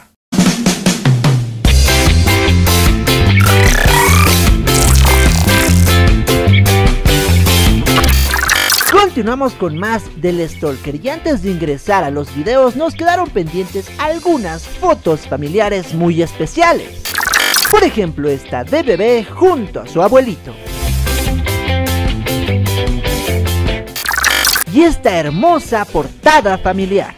[SPEAKER 13] Continuamos con más del Stalker y antes de ingresar a los videos nos quedaron pendientes algunas fotos familiares muy especiales. Por ejemplo, esta de bebé junto a su abuelito. Y esta hermosa portada familiar.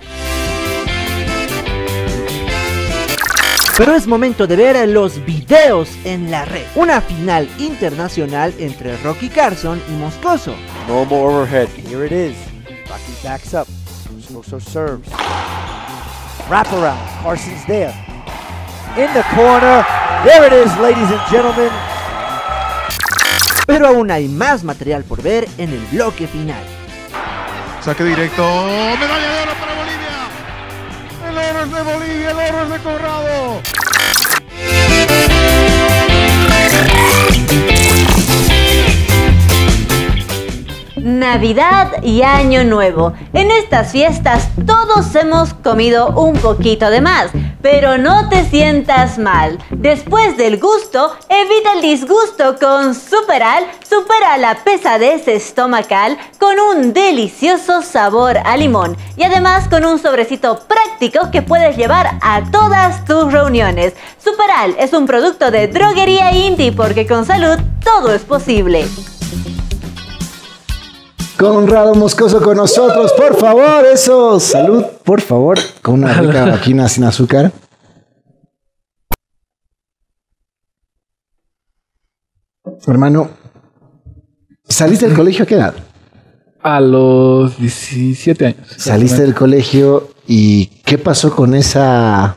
[SPEAKER 13] Pero es momento de ver los videos en la red. Una final internacional entre Rocky Carson y Moscoso.
[SPEAKER 16] Normal overhead. Here it is. Rocky backs up. Moscoso serves. Wraparound. Carson's there. In the corner. There it is, ladies and gentlemen.
[SPEAKER 13] Pero aún hay más material por ver en el bloque final.
[SPEAKER 17] Saque directo. Medalla de oro para Bolivia. El oro es de Bolivia, el oro es de Corrado.
[SPEAKER 2] Navidad y Año Nuevo. En estas fiestas todos hemos comido un poquito de más, pero no te sientas mal. Después del gusto, evita el disgusto con Superal. Supera la pesadez estomacal con un delicioso sabor a limón y además con un sobrecito práctico que puedes llevar a todas tus reuniones. Superal es un producto de Droguería Inti porque con salud todo es posible.
[SPEAKER 14] Conrado Moscoso con nosotros, por favor, eso, salud, por favor, con una rica vaquina sin azúcar. Hermano, ¿saliste del colegio a qué edad?
[SPEAKER 15] A los diecisiete años.
[SPEAKER 14] Saliste del colegio y ¿qué pasó con esa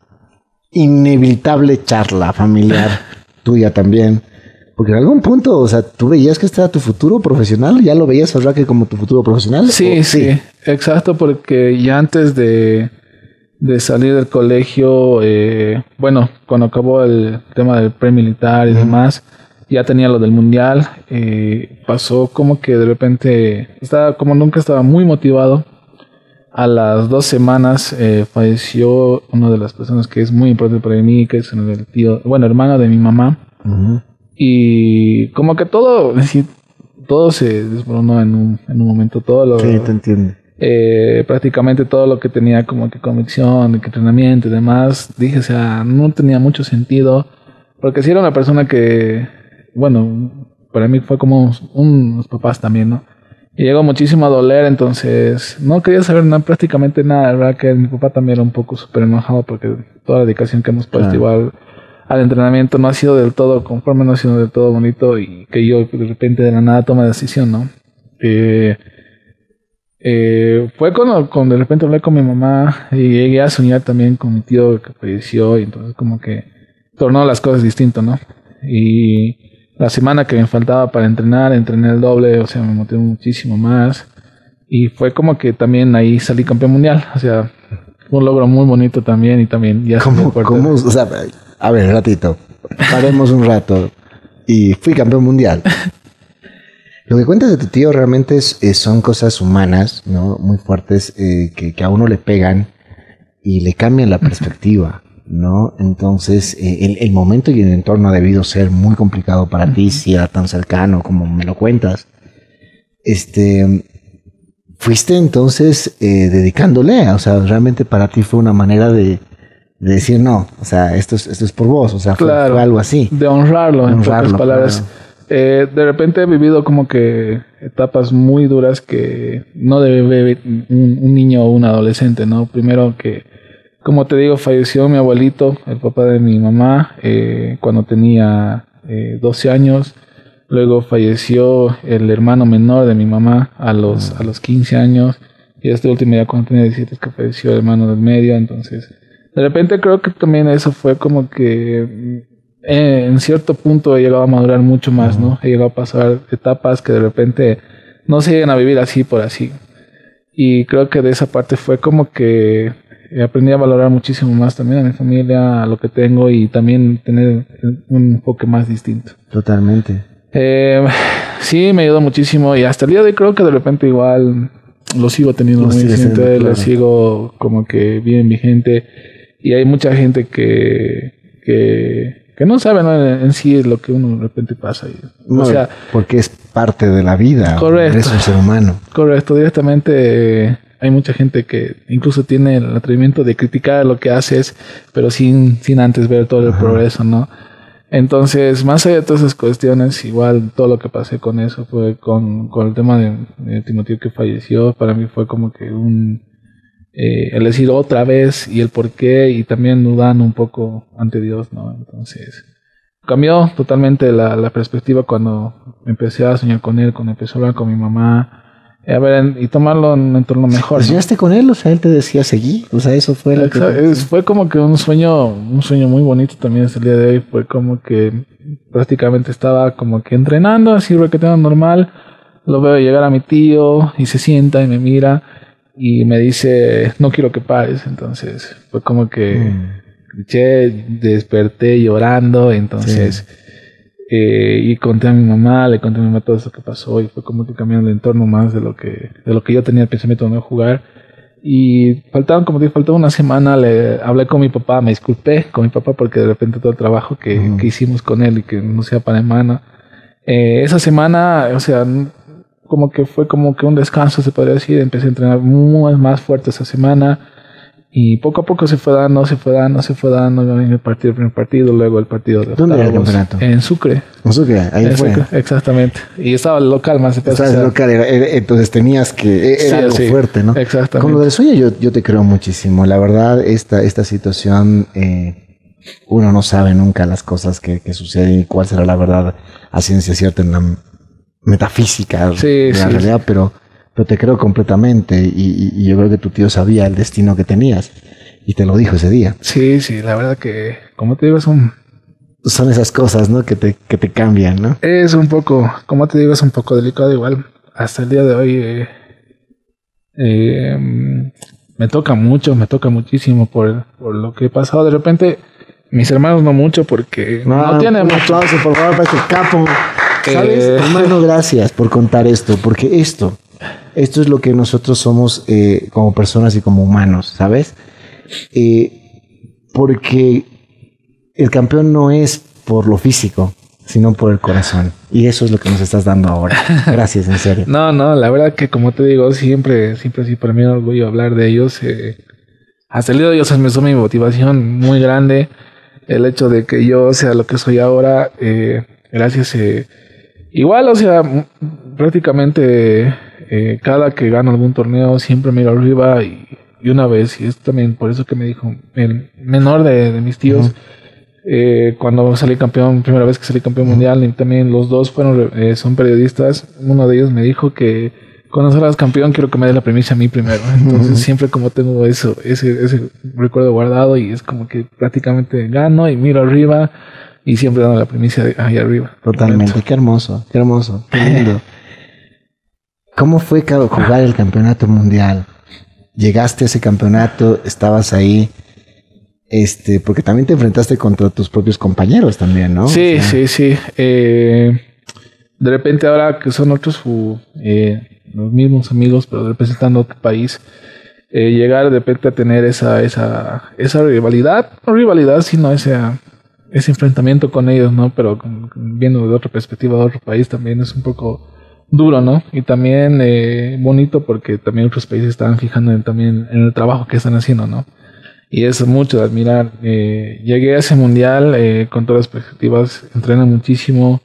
[SPEAKER 14] inevitable charla familiar tuya también? Porque en algún punto, o sea, ¿tú veías que este era tu futuro profesional? ¿Ya lo veías a Raque como tu futuro profesional?
[SPEAKER 15] Sí, ¿O? sí, exacto, porque ya antes de, de salir del colegio, eh, bueno, cuando acabó el tema del premilitar y uh-huh. demás, ya tenía lo del mundial, eh, pasó como que de repente, estaba como nunca estaba muy motivado. A las dos semanas eh, falleció una de las personas que es muy importante para mí, que es el tío, bueno, hermano de mi mamá. Uh-huh. Y como que todo, todo se desmoronó en un, en un momento, todo lo...
[SPEAKER 14] Sí, te entiendo.
[SPEAKER 15] Eh, prácticamente todo lo que tenía como que convicción, que entrenamiento y demás, dije, o sea, no tenía mucho sentido, porque si era una persona que, bueno, para mí fue como un, unos papás también, ¿no? Y llegó muchísimo a doler, entonces no quería saber nada, prácticamente nada, ¿verdad? Que mi papá también era un poco súper enojado porque toda la dedicación que hemos puesto ah. igual... al entrenamiento no ha sido del todo conforme, no ha sido del todo bonito y que yo de repente de la nada tome decisión, ¿no? Eh, eh, fue cuando, cuando de repente hablé con mi mamá y llegué a soñar también con mi tío que falleció y entonces como que tornó las cosas distinto, ¿no? Y la semana que me faltaba para entrenar, entrené el doble, o sea, me motivé muchísimo más y fue como que también ahí salí campeón mundial, o sea, fue un logro muy bonito también y también ya...
[SPEAKER 14] ¿Cómo? ¿Cómo? O sea, a ver, ratito, paremos un rato. Y fui campeón mundial. Lo que cuentas de tu tío realmente es, es, son cosas humanas, ¿no? Muy fuertes, eh, que, que a uno le pegan y le cambian la perspectiva, ¿no? Entonces, eh, el, el momento y el entorno ha debido ser muy complicado para ti, si era tan cercano como me lo cuentas. Este, fuiste entonces eh, dedicándole, o sea, realmente para ti fue una manera de... De decir, no, o sea, esto es, esto es por vos, o sea, fue,
[SPEAKER 15] Claro,
[SPEAKER 14] fue algo así.
[SPEAKER 15] de honrarlo, en
[SPEAKER 14] Honrarlo,
[SPEAKER 15] pocas palabras.
[SPEAKER 14] claro.
[SPEAKER 15] Eh, de repente he vivido como que etapas muy duras que no debe vivir un, un niño o un adolescente, ¿no? Primero que, como te digo, falleció mi abuelito, el papá de mi mamá, eh, cuando tenía eh, doce años. Luego falleció el hermano menor de mi mamá a los, a los quince años. Y este último ya cuando tenía diecisiete es que falleció el hermano del medio. Entonces, de repente creo que también eso fue como que eh, en cierto punto he llegado a madurar mucho más, ¿no? He llegado a pasar etapas que de repente no se llegan a vivir así por así. Y creo que de esa parte fue como que aprendí a valorar muchísimo más también a mi familia, a lo que tengo y también tener un enfoque más distinto.
[SPEAKER 14] Totalmente.
[SPEAKER 15] Eh, sí, me ayudó muchísimo y hasta el día de hoy creo que de repente igual lo sigo teniendo
[SPEAKER 14] Lo
[SPEAKER 15] muy
[SPEAKER 14] sigues
[SPEAKER 15] vigente,
[SPEAKER 14] teniendo,
[SPEAKER 15] lo
[SPEAKER 14] claro.
[SPEAKER 15] sigo como que bien vigente y hay mucha gente que, que, que no sabe, ¿no? en, en sí lo que uno de repente pasa. Y,
[SPEAKER 14] No,
[SPEAKER 15] o sea,
[SPEAKER 14] porque es parte de la vida.
[SPEAKER 15] Correcto.
[SPEAKER 14] Eres un ser humano.
[SPEAKER 15] correcto, directamente eh, hay mucha gente que incluso tiene el atrevimiento de criticar lo que haces, pero sin, sin antes ver todo el
[SPEAKER 14] Ajá.
[SPEAKER 15] progreso, ¿no? Entonces, más allá de todas esas cuestiones, igual todo lo que pasé con eso fue con, con el tema de, de Timoteo que falleció, para mí fue como que un, eh, el decir otra vez y el por qué y también dudando un poco ante Dios, ¿no? Entonces, cambió totalmente la, la perspectiva cuando empecé a soñar con él, cuando empecé a hablar con mi mamá, a ver, y tomarlo en un entorno mejor, ¿no?
[SPEAKER 14] ¿Soñaste con él? O sea, él te decía seguir. O sea, eso fue lo que...
[SPEAKER 15] Exacto, es- fue como que un sueño, un sueño muy bonito también hasta el día de hoy. Fue como que prácticamente estaba como que entrenando, así requeteando normal. Lo veo llegar a mi tío y se sienta y me mira y me dice, no quiero que pares. Entonces fue como que escuché, desperté llorando. Entonces, eh, y conté a mi mamá, le conté a mi mamá todo eso que pasó y fue como que cambiando el entorno más de lo que, de lo que yo tenía el pensamiento de no jugar. Y faltaban, como te digo, faltaba una semana, le hablé con mi papá, me disculpé con mi papá porque de repente todo el trabajo que, que hicimos con él y que no sea para en mano. Eh, esa semana, o sea, n- como que fue como que un descanso, se podría decir. Empecé a entrenar muy más fuerte esa semana y poco a poco se fue dando, se fue dando, se fue dando. En el partido, el primer partido, luego el partido de
[SPEAKER 14] ¿Dónde era el
[SPEAKER 15] octavos,
[SPEAKER 14] campeonato?
[SPEAKER 15] En Sucre.
[SPEAKER 14] En Sucre, ahí
[SPEAKER 15] En
[SPEAKER 14] fue.
[SPEAKER 15] Sucre, exactamente. Y estaba el local más.
[SPEAKER 14] Estabas en el local, era- era- entonces tenías que... Era
[SPEAKER 15] Sí,
[SPEAKER 14] algo
[SPEAKER 15] sí,
[SPEAKER 14] fuerte, ¿no?
[SPEAKER 15] exactamente.
[SPEAKER 14] Con lo del sueño yo, yo te creo muchísimo. La verdad, esta, esta situación... Eh, uno no sabe nunca las cosas que, que suceden y cuál será la verdad a ciencia cierta en la metafísica
[SPEAKER 15] Sí,
[SPEAKER 14] de la
[SPEAKER 15] sí.
[SPEAKER 14] realidad, pero, pero te creo completamente y, y- y yo creo que tu tío sabía el destino que tenías y te lo dijo ese día.
[SPEAKER 15] Sí, sí, la verdad que, como te digo, es un,
[SPEAKER 14] Son esas cosas, ¿no? Que te, que te cambian, ¿no?
[SPEAKER 15] es un poco, como te digo, es un poco delicado igual. Hasta el día de hoy eh, eh, me toca mucho, me toca muchísimo por, por lo que he pasado. De repente, mis hermanos no mucho porque no, tienen
[SPEAKER 14] un
[SPEAKER 15] mucho.
[SPEAKER 14] aplauso, por favor, para este capo. ¿Sabes?
[SPEAKER 15] Eh.
[SPEAKER 14] Hermano, gracias por contar esto, porque esto, esto es lo que nosotros somos eh, como personas y como humanos, ¿sabes? Eh, porque el campeón no es por lo físico, sino por el corazón. Y eso es lo que nos estás dando ahora. Gracias, en serio.
[SPEAKER 15] No, no, la verdad que como te digo, siempre, siempre sí, para mí es un orgullo hablar de ellos. eh, hasta el día de hoy, o sea, me son mi motivación muy grande. El hecho de que yo sea lo que soy ahora, eh, gracias. Eh, igual, o sea, m- prácticamente eh, cada que gano algún torneo siempre miro arriba y, y una vez, y es también por eso que me dijo el menor de, de mis tíos, eh, cuando salí campeón, primera vez que salí campeón mundial, y también los dos fueron eh, son periodistas. Uno de ellos me dijo que cuando salgas campeón quiero que me des la premisa a mí primero. Entonces
[SPEAKER 14] Ujú.
[SPEAKER 15] siempre como tengo eso, ese, ese recuerdo guardado y es como que prácticamente gano y miro arriba y siempre dando la premisa de ahí arriba.
[SPEAKER 14] Totalmente. Qué hermoso, qué hermoso, qué lindo. ¿Cómo fue Caro, jugar el campeonato mundial? Llegaste a ese campeonato, estabas ahí, este, porque también te enfrentaste contra tus propios compañeros también, ¿no?
[SPEAKER 15] Sí,
[SPEAKER 14] O sea,
[SPEAKER 15] sí, sí. Eh, de repente ahora que son otros uh, eh, los mismos amigos, pero representando otro país, eh, llegar de repente a tener esa, esa, esa rivalidad, no rivalidad, sino ese, ese enfrentamiento con ellos, ¿no? Pero con- con- viendo de otra perspectiva de otro país también es un poco duro, ¿no? Y también eh, bonito porque también otros países estaban fijando en, también en el trabajo que están haciendo, ¿no? y es mucho de admirar. Eh, llegué a ese mundial eh, con todas las perspectivas, entrené muchísimo,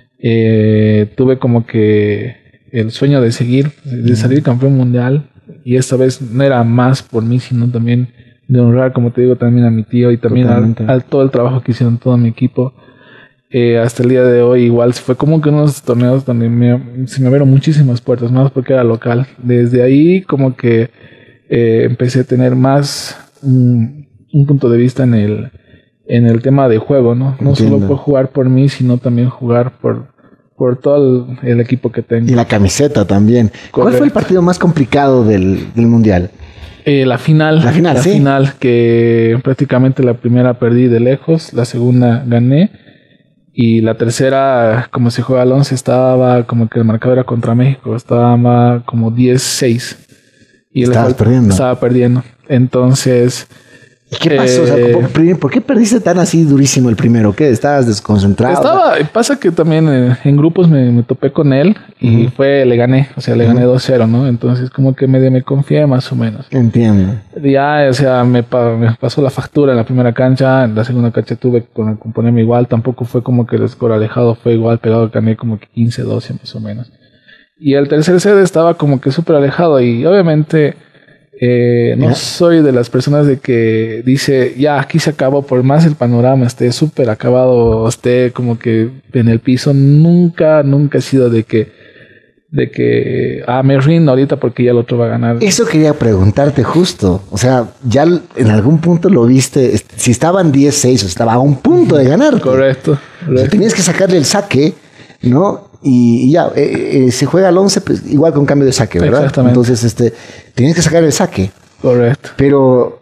[SPEAKER 15] eh, tuve como que el sueño de seguir, de salir campeón mundial, y esta vez no era más por mí, sino también de honrar, como te digo, también a mi tío y también al, al todo el trabajo que hicieron todo mi equipo. Eh, hasta el día de hoy igual fue como que unos torneos donde me, se me abrieron muchísimas puertas, más porque era local. Desde ahí como que eh, empecé a tener más un, un punto de vista en el, en el tema de juego, ¿no? No
[SPEAKER 14] Entiendo.
[SPEAKER 15] solo por jugar por mí, sino también jugar por, por todo el, el equipo que tengo.
[SPEAKER 14] Y la camiseta también. ¿Cuál
[SPEAKER 15] Correcto.
[SPEAKER 14] fue el partido más complicado del, del Mundial?
[SPEAKER 15] Eh, la final.
[SPEAKER 14] La final,
[SPEAKER 15] la
[SPEAKER 14] sí.
[SPEAKER 15] final, que prácticamente la primera perdí de lejos, la segunda gané. Y la tercera, como se juega al once, estaba como que el marcador era contra México, estaba como diez seis. Y le
[SPEAKER 14] Estabas
[SPEAKER 15] fal-
[SPEAKER 14] perdiendo.
[SPEAKER 15] Estaba perdiendo. Entonces...
[SPEAKER 14] ¿Y qué pasó? O sea,
[SPEAKER 15] eh,
[SPEAKER 14] ¿por, por- por qué perdiste tan así durísimo el primero? ¿Qué? ¿Estabas desconcentrado?
[SPEAKER 15] Estaba, pasa que también eh, en grupos me, me topé con él y
[SPEAKER 14] Ujú.
[SPEAKER 15] fue, le gané, o sea, le gané
[SPEAKER 14] Ujú.
[SPEAKER 15] dos cero, ¿no? Entonces como que medio me confié más o menos.
[SPEAKER 14] Entiendo.
[SPEAKER 15] Ya, o sea, me, pa- me pasó la factura en la primera cancha, en la segunda cancha tuve que con- componerme igual, tampoco fue como que el score alejado, fue igual pegado, gané como que quince doce más o menos. Y el tercer set estaba como que súper alejado y obviamente eh, no
[SPEAKER 14] Ya.
[SPEAKER 15] soy de las personas de que dice, ya, aquí se acabó, por más el panorama esté súper acabado, esté como que en el piso, nunca, nunca he sido de que, de que, ah, me rindo ahorita porque ya el otro va a ganar.
[SPEAKER 14] Eso quería preguntarte justo. O sea, ya l- en algún punto lo viste. est- Si estaban diez seis, o estaba a un punto de ganar.
[SPEAKER 15] Correcto.
[SPEAKER 14] O sea, tenías que sacarle el saque, ¿no? Y, y ya, eh, eh, se juega al once, pues, igual con cambio de saque, ¿verdad?
[SPEAKER 15] Exactamente.
[SPEAKER 14] Entonces, este, tenías que sacar el saque.
[SPEAKER 15] Correcto.
[SPEAKER 14] Pero,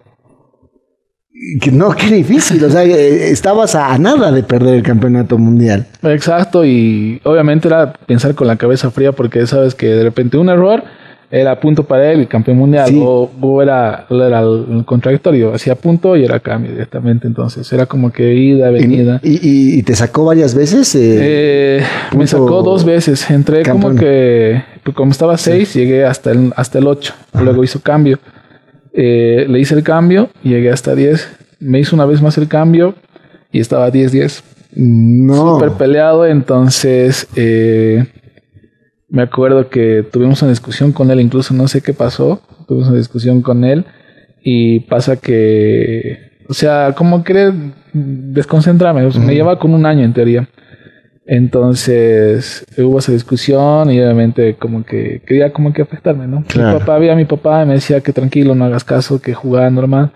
[SPEAKER 14] que no, qué difícil. O sea, eh, estabas a, a nada de perder el campeonato mundial.
[SPEAKER 15] Exacto, y obviamente era pensar con la cabeza fría porque sabes que de repente un error era punto para él y campeón mundial,
[SPEAKER 14] Sí.
[SPEAKER 15] o, o era, era el contradictorio, hacía punto y era cambio directamente, entonces era como que ida, venida.
[SPEAKER 14] ¿Y, y, y te sacó varias veces? Eh,
[SPEAKER 15] Eh, me
[SPEAKER 14] punto
[SPEAKER 15] sacó dos veces, entré como
[SPEAKER 14] campeón.
[SPEAKER 15] que, pues, como estaba seis, llegué hasta el, hasta el ocho, luego hizo cambio. Eh, le hice el cambio y llegué hasta diez, me hizo una vez más el cambio y estaba diez diez.
[SPEAKER 14] No.
[SPEAKER 15] Súper peleado, entonces eh, me acuerdo que tuvimos una discusión con él, incluso no sé qué pasó, tuvimos una discusión con él y pasa que, o sea, como querer desconcentrarme, o sea, me lleva con un año en teoría. Entonces hubo esa discusión y obviamente como que quería como que afectarme, ¿no?
[SPEAKER 14] Claro.
[SPEAKER 15] Mi papá había a mi papá y me decía que tranquilo, no hagas caso, que jugaba normal.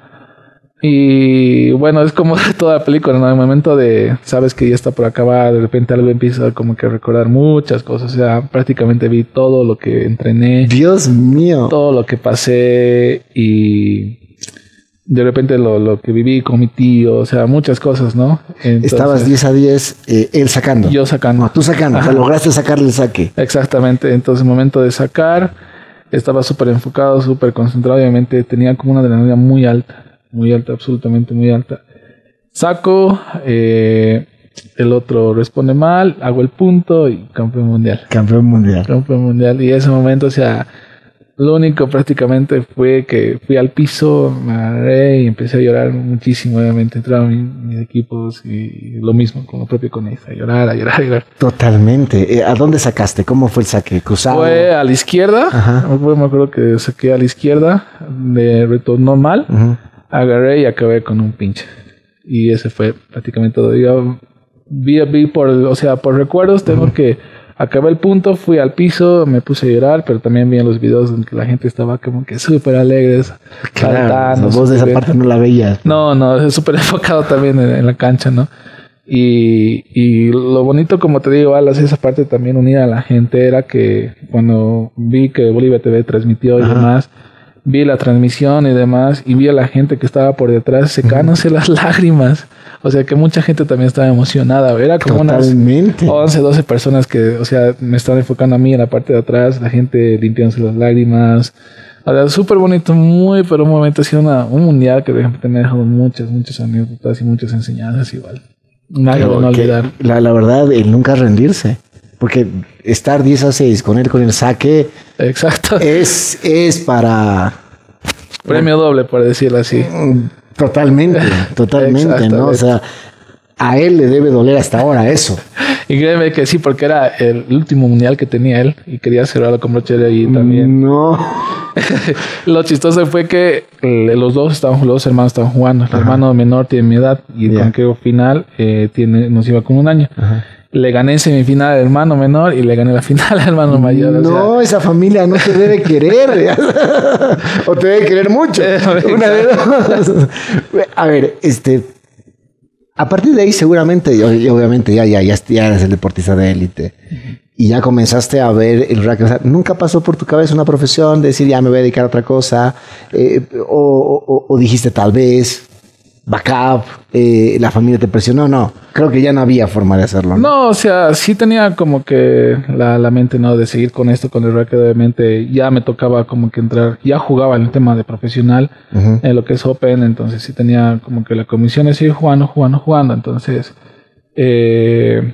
[SPEAKER 15] Y bueno, es como toda la película, ¿no? En el momento de, sabes que ya está por acabar, de repente algo empieza como que a recordar muchas cosas. O sea, prácticamente vi todo lo que entrené.
[SPEAKER 14] Dios mío.
[SPEAKER 15] Todo lo que pasé y de repente lo, lo que viví con mi tío, o sea, muchas cosas, ¿no? Entonces,
[SPEAKER 14] Estabas diez a diez, eh, él sacando.
[SPEAKER 15] yo sacando.
[SPEAKER 14] No, tú sacando. O sea,
[SPEAKER 15] Ajá.
[SPEAKER 14] lograste sacarle el saque.
[SPEAKER 15] Exactamente, entonces momento de sacar, estaba súper enfocado, súper concentrado, obviamente tenía como una adrenalina muy alta, muy alta, absolutamente muy alta. Saco, eh, el otro responde mal, hago el punto y campeón mundial.
[SPEAKER 14] Campeón mundial.
[SPEAKER 15] Campeón mundial. Y en ese momento, o sea, lo único prácticamente fue que fui al piso, me agarré y empecé a llorar muchísimo, obviamente entraron mis, mis equipos y lo mismo, como propio con ella, a llorar, a llorar, a llorar.
[SPEAKER 14] Totalmente. Eh, ¿A dónde sacaste? ¿Cómo fue el saque? ¿Cruzado?
[SPEAKER 15] Fue a la izquierda,
[SPEAKER 14] Ajá.
[SPEAKER 15] me acuerdo que saqué a la izquierda, de retornó mal,
[SPEAKER 14] Ujú.
[SPEAKER 15] agarré y acabé con un pinche. Y ese fue prácticamente todo. Yo vi, vi por, o sea, por recuerdos tengo uh-huh. que acabé el punto, fui al piso, me puse a llorar, pero también vi en los videos donde la gente estaba como que súper alegres,
[SPEAKER 14] claro,
[SPEAKER 15] saltando.
[SPEAKER 14] Vos de esa
[SPEAKER 15] súper...
[SPEAKER 14] parte no la veías.
[SPEAKER 15] No, no, súper enfocado también en, en la cancha, ¿no? Y, y lo bonito, como te digo, Alas, esa parte también unida a la gente era que cuando vi que Bolivia T V transmitió y Ajá. demás, vi la transmisión y demás, y vi a la gente que estaba por detrás secándose uh-huh. las lágrimas. O sea que mucha gente también estaba emocionada. Era como
[SPEAKER 14] Totalmente.
[SPEAKER 15] unas once, doce personas que, o sea, me estaban enfocando a mí en la parte de atrás, la gente limpiándose las lágrimas. O sea, súper bonito, muy, pero un momento, ha sido una, un mundial que realmente me ha dejado muchas, muchas anécdotas y muchas enseñanzas igual. Nada de no olvidar.
[SPEAKER 14] La, la verdad, el nunca rendirse. Porque estar diez a seis con él con el saque.
[SPEAKER 15] Exacto.
[SPEAKER 14] Es, es para.
[SPEAKER 15] Premio doble, por decirlo así.
[SPEAKER 14] Totalmente, totalmente, ¿no? O sea, a él le debe doler hasta ahora eso.
[SPEAKER 15] Y créeme que sí, porque era el último mundial que tenía él y quería cerrarlo con broche de ahí también.
[SPEAKER 14] No.
[SPEAKER 15] Lo chistoso fue que eh, los dos estaban, los dos hermanos estaban jugando. El
[SPEAKER 14] Ajá.
[SPEAKER 15] hermano menor tiene mi edad y el
[SPEAKER 14] Yeah.
[SPEAKER 15] ranqueo final eh, tiene, nos iba con un año.
[SPEAKER 14] Ajá.
[SPEAKER 15] Le gané en semifinal al hermano menor y le gané la final al hermano mayor. o
[SPEAKER 14] No,
[SPEAKER 15] sea,
[SPEAKER 14] esa familia no te debe querer. O te debe querer mucho. Una de dos. A ver, este... A partir de ahí seguramente, y y obviamente ya, ya, ya, ya eres el deportista de élite. Y ya comenzaste a ver el racket. O sea, ¿nunca pasó por tu cabeza una profesión de decir ya me voy a dedicar a otra cosa? Eh, o, o, o dijiste tal vez, backup, eh, la familia te presionó. No, creo que ya no había forma de hacerlo. ¿no?
[SPEAKER 15] no, o sea, sí tenía como que la, la mente, ¿no? De seguir con esto, con el racket, obviamente. Ya me tocaba como que entrar, ya jugaba en el tema de profesional,
[SPEAKER 14] Ujú.
[SPEAKER 15] en lo que es Open, entonces sí tenía como que la comisión de seguir jugando, jugando, jugando. Entonces, eh,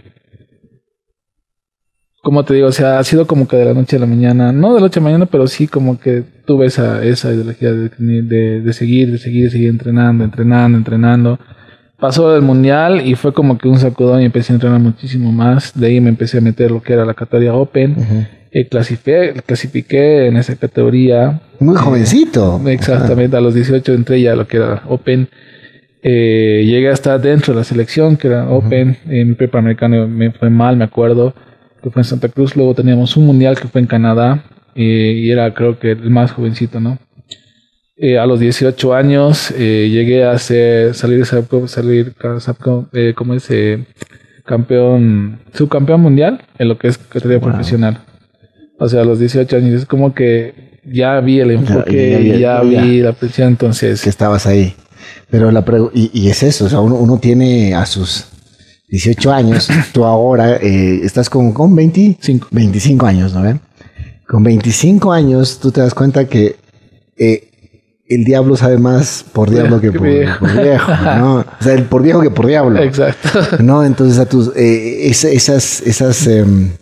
[SPEAKER 15] como te digo, o sea, ha sido como que de la noche a la mañana, no de la noche a la mañana, pero sí como que tuve esa, esa ideología de, de, de seguir, de seguir, de seguir entrenando, entrenando, entrenando. Pasó el mundial y fue como que un sacudón y empecé a entrenar muchísimo más. De ahí me empecé a meter lo que era la categoría Open.
[SPEAKER 14] Ujú.
[SPEAKER 15] Eh, clasifiqué, clasifiqué en esa categoría.
[SPEAKER 14] Muy jovencito.
[SPEAKER 15] Exactamente, a los dieciocho entré ya a lo que era Open. Eh, llegué hasta dentro de la selección, que era Open. En eh, mi prepa americano me fue mal, me acuerdo, que fue en Santa Cruz. Luego teníamos un mundial que fue en Canadá, eh, y era creo que el más jovencito, ¿no? Eh, a los dieciocho años eh, llegué a ser, salir, salir eh, como es eh, campeón, subcampeón mundial en lo que es categoría wow. profesional. O sea, a los dieciocho años es como que ya vi el enfoque, ya, ya, ya, ya, ya vi ya. la presión, entonces...
[SPEAKER 14] Que estabas ahí. Pero la y, y es eso, o sea, uno, uno tiene a sus dieciocho años, tú ahora eh, estás con, con veinticinco, veinticinco años, ¿no ven? Con veinticinco años tú te das cuenta que eh, el diablo sabe más por diablo que por viejo, por viejo, ¿no? O sea, el por viejo que por diablo.
[SPEAKER 15] Exacto.
[SPEAKER 14] ¿No? Entonces a tus eh, es, esas esas eh,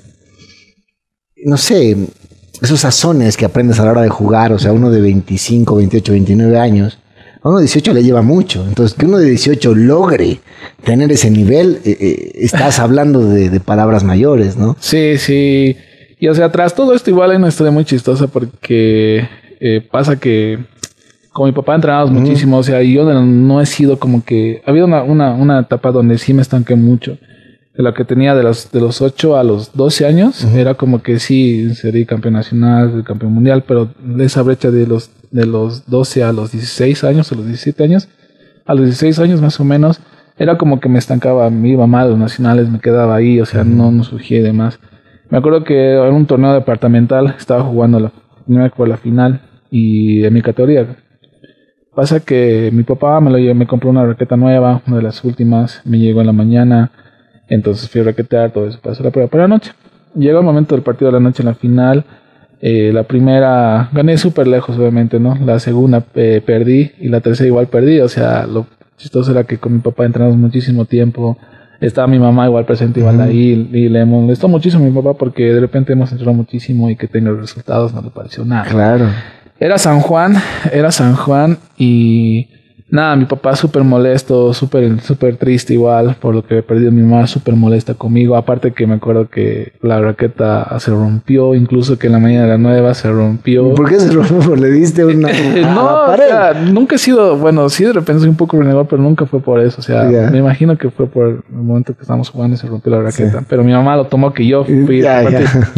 [SPEAKER 14] no sé, esos sazones que aprendes a la hora de jugar, o sea, uno de veinticinco, veintiocho, veintinueve años, a uno de dieciocho le lleva mucho. Entonces, que uno de dieciocho logre tener ese nivel, eh, eh, estás hablando de, de palabras mayores, ¿no?
[SPEAKER 15] Sí, sí. Y o sea, tras todo esto igual hay una historia muy chistosa porque eh, pasa que con mi papá entrenamos mm. muchísimo, o sea, y yo no he sido como que... Ha habido una, una, una etapa donde sí me estanqué mucho. De la que tenía de los, de los ocho a los doce años, uh-huh. era como que sí, sería campeón nacional, campeón mundial, pero esa brecha de los, de los doce a los dieciséis años, a los diecisiete años, a los dieciséis años más o menos, era como que me estancaba, me iba mal los nacionales, me quedaba ahí, o sea, uh-huh. no, no surgía y demás. Me acuerdo que en un torneo departamental estaba jugando la, no por la final y en mi categoría. Pasa que mi papá me, lo, me compró una raqueta nueva, una de las últimas, me llegó en la mañana. Entonces fui a raquetear, todo eso, pasó la prueba para la noche. Llegó el momento del partido de la noche en la final. Eh, la primera gané súper lejos, obviamente, ¿no? La segunda eh, perdí y la tercera igual perdí. O sea, lo chistoso era que con mi papá entrenamos muchísimo tiempo. Estaba mi mamá igual presente, igual uh-huh. ahí. Y le molestó muchísimo a mi papá porque de repente hemos entrenado muchísimo y que tenga los resultados no le pareció nada.
[SPEAKER 14] Claro.
[SPEAKER 15] Era San Juan, era San Juan y... Nada, mi papá súper molesto, súper súper triste igual por lo que he perdido. Mi mamá súper molesta conmigo. Aparte que me acuerdo que la raqueta se rompió, incluso que en la mañana de la nueva se rompió.
[SPEAKER 14] ¿Por qué se rompió? ¿Le diste una
[SPEAKER 15] no, o sea, nunca he sido, bueno, sí de repente soy un poco renegado, pero nunca fue por eso. O sea, yeah. me imagino que fue por el momento que estábamos jugando y se rompió la raqueta. Sí. Pero mi mamá lo tomó que yo fui
[SPEAKER 14] yeah, a partir. Yeah.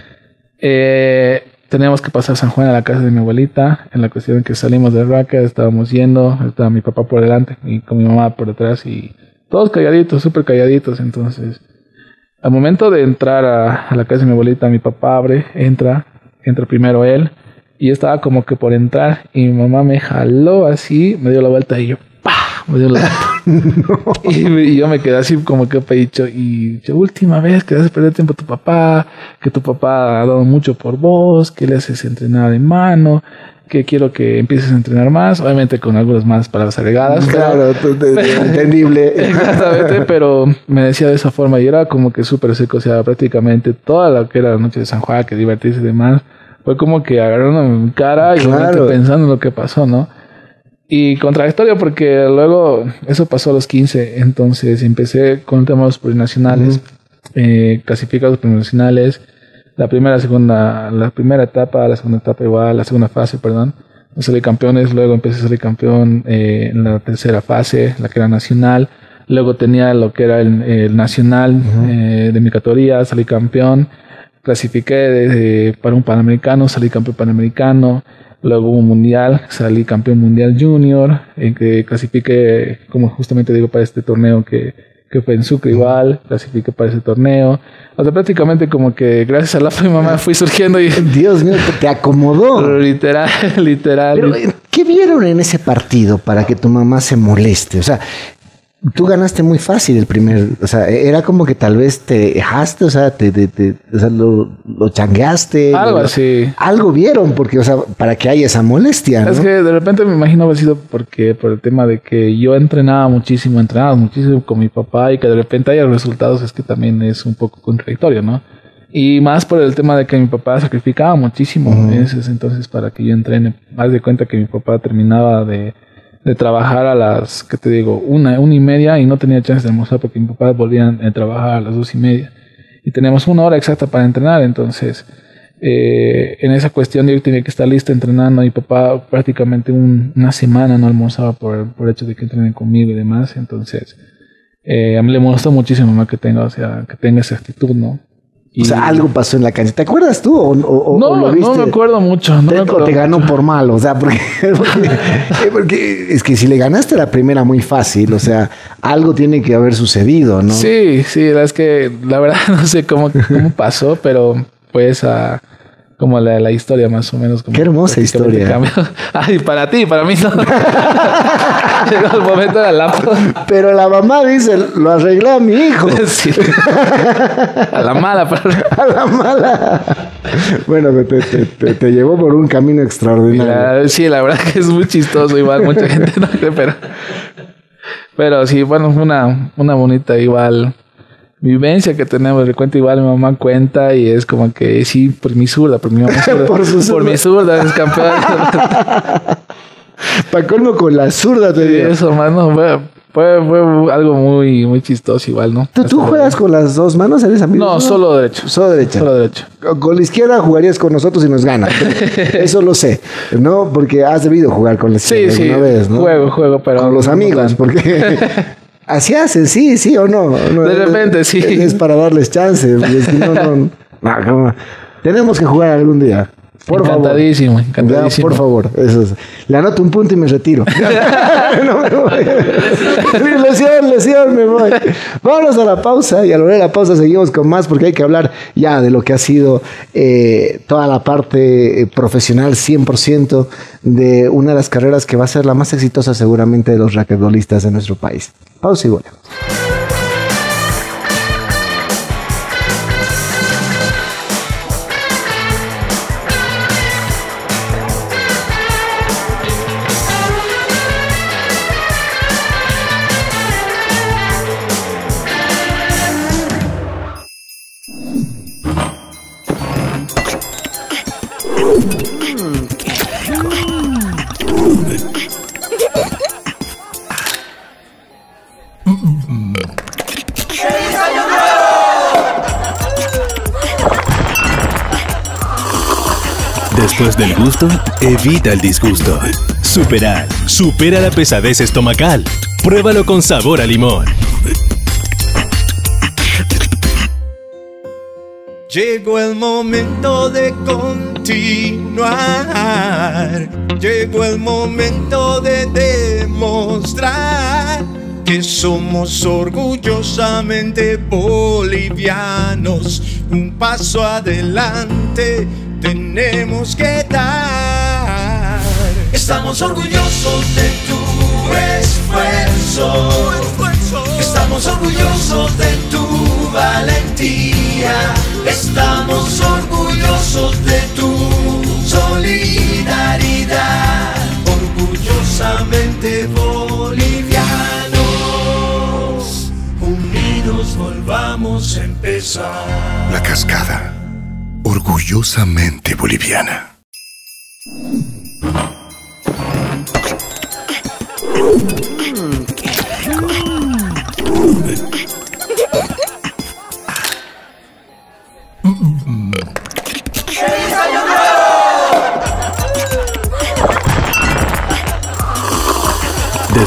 [SPEAKER 15] Eh... Teníamos que pasar San Juan a la casa de mi abuelita. En la cuestión en que salimos del racket, estábamos yendo. Estaba mi papá por delante y con mi mamá por detrás. Y todos calladitos, súper calladitos. Entonces, al momento de entrar a, a la casa de mi abuelita, mi papá abre, entra. Entra primero él. Y yo estaba como que por entrar. Y mi mamá me jaló así, me dio la vuelta y yo, ¡pah! Me dio la vuelta. No. y, y yo me quedé así como que pedicho. Y yo, última vez que le haces perder tiempo a tu papá, que tu papá ha dado mucho por vos, que le haces entrenar de mano, que quiero que empieces a entrenar más, obviamente con algunas más palabras agregadas.
[SPEAKER 14] Claro, pero, entendible.
[SPEAKER 15] Exactamente, pero me decía de esa forma y era como que súper seco, o sea, prácticamente toda la que era la noche de San Juan, que divertirse y demás, fue como que agarraron mi cara y claro. pensando en lo que pasó, ¿no? Y contradictorio porque luego eso pasó a los quince, entonces empecé con temas plurinacionales, uh-huh. eh, clasificados plurinacionales, la primera, segunda, la primera etapa, la segunda etapa igual, la segunda fase, perdón, salí campeones, luego empecé a salir campeón eh, en la tercera fase, la que era nacional, luego tenía lo que era el, el nacional uh-huh. eh, de mi categoría, salí campeón, clasifiqué de, de, para un panamericano, salí campeón panamericano. Luego hubo un mundial, salí campeón mundial junior, en que clasifiqué, como justamente digo, para este torneo que, que fue en Sucre igual, clasifiqué para ese torneo. O sea, prácticamente como que gracias a la fe de mi mamá fui surgiendo y...
[SPEAKER 14] Dios mío, te acomodó.
[SPEAKER 15] Literal, literal.
[SPEAKER 14] Pero, ¿qué vieron en ese partido para que tu mamá se moleste? O sea, tú ganaste muy fácil el primer, o sea, era como que tal vez te dejaste, o sea, te, te, te o sea, lo, lo changueaste.
[SPEAKER 15] Algo
[SPEAKER 14] lo,
[SPEAKER 15] así.
[SPEAKER 14] Algo vieron, porque, o sea, para que haya esa molestia, ¿no?
[SPEAKER 15] Es que de repente me imagino haber sido porque, por el tema de que yo entrenaba muchísimo, entrenaba muchísimo con mi papá y que de repente haya resultados, es que también es un poco contradictorio, ¿no? Y más por el tema de que mi papá sacrificaba muchísimo uh-huh. veces, entonces para que yo entrene, haz de cuenta que mi papá terminaba de... de trabajar a las, ¿qué te digo? Una, una y media y no tenía chance de almorzar porque mi papá volvía a trabajar a las dos y media. Y teníamos una hora exacta para entrenar, entonces eh, en esa cuestión yo tenía que estar lista entrenando. Mi papá prácticamente un, una semana no almorzaba por, por el hecho de que entrenen conmigo y demás, entonces eh, a mí le molestó muchísimo mamá que tenga, o sea, que tenga esa actitud, ¿no?
[SPEAKER 14] Y... O sea, algo pasó en la cancha. ¿Te acuerdas tú? ¿O, o,
[SPEAKER 15] no,
[SPEAKER 14] o lo viste?
[SPEAKER 15] No me acuerdo mucho. No
[SPEAKER 14] te,
[SPEAKER 15] me acuerdo
[SPEAKER 14] o te ganó
[SPEAKER 15] mucho.
[SPEAKER 14] por mal. O sea, porque, porque, porque es que si le ganaste la primera muy fácil, o sea, algo tiene que haber sucedido, ¿no?
[SPEAKER 15] Sí, sí, es que la verdad no sé cómo, cómo pasó, pero pues a... Uh, como la, la historia más o menos. Como
[SPEAKER 14] qué hermosa historia.
[SPEAKER 15] Cambió. Ay, para ti, para mí no. Llegó el momento de la...
[SPEAKER 14] Pero la mamá dice, lo arreglé a mi hijo.
[SPEAKER 15] Sí. A la mala. Pero...
[SPEAKER 14] A la mala. Bueno, te, te, te, te llevó por un camino extraordinario.
[SPEAKER 15] La, sí, la verdad que es muy chistoso. Igual mucha gente no cree, pero... Pero sí, bueno, una, una bonita igual... vivencia que tenemos. De cuenta igual mi mamá cuenta y es como que sí, por mi zurda, por mi mamá zurda, por, su por mi zurda es campeón.
[SPEAKER 14] Pa' colmo con la zurda te digo.
[SPEAKER 15] Sí, eso, mano, fue, fue, fue algo muy, muy chistoso igual, ¿no?
[SPEAKER 14] ¿Tú, ¿tú juegas con las dos manos? ¿Eres amigo?
[SPEAKER 15] No, solo derecho.
[SPEAKER 14] Solo derecha.
[SPEAKER 15] Solo derecho.
[SPEAKER 14] Con, con la izquierda jugarías con nosotros y nos ganas. Eso lo sé, ¿no? Porque has debido jugar con la izquierda
[SPEAKER 15] sí,
[SPEAKER 14] alguna
[SPEAKER 15] sí,
[SPEAKER 14] vez, ¿no?
[SPEAKER 15] Juego, juego, pero...
[SPEAKER 14] Con los amigos, porque... Así hacen, sí, sí o no. no
[SPEAKER 15] de repente,
[SPEAKER 14] es,
[SPEAKER 15] sí.
[SPEAKER 14] Es para darles chance. Es no, no, no, no, tenemos que jugar algún día. Por
[SPEAKER 15] encantadísimo,
[SPEAKER 14] favor.
[SPEAKER 15] encantadísimo.
[SPEAKER 14] Ya, por favor, eso es. Le anoto un punto y me retiro. No me voy. Lesión, lesión, me voy. Vámonos a la pausa y a la hora de la pausa seguimos con más porque hay que hablar ya de lo que ha sido eh, toda la parte eh, profesional cien por ciento de una de las carreras que va a ser la más exitosa seguramente de los raquetbolistas de nuestro país. Pausa y volvemos.
[SPEAKER 11] Después del gusto, evita el disgusto. Superal, supera la pesadez estomacal. Pruébalo con sabor a limón.
[SPEAKER 9] Llegó el momento de continuar. Llegó el momento de demostrar que somos orgullosamente bolivianos. Un paso adelante tenemos que dar. Estamos orgullosos de tu esfuerzo. Estamos orgullosos de tu valentía. Estamos orgullosos de tu solidaridad. Orgullosamente bolivianos, unidos volvamos a empezar.
[SPEAKER 12] La Cascada, orgullosamente boliviana.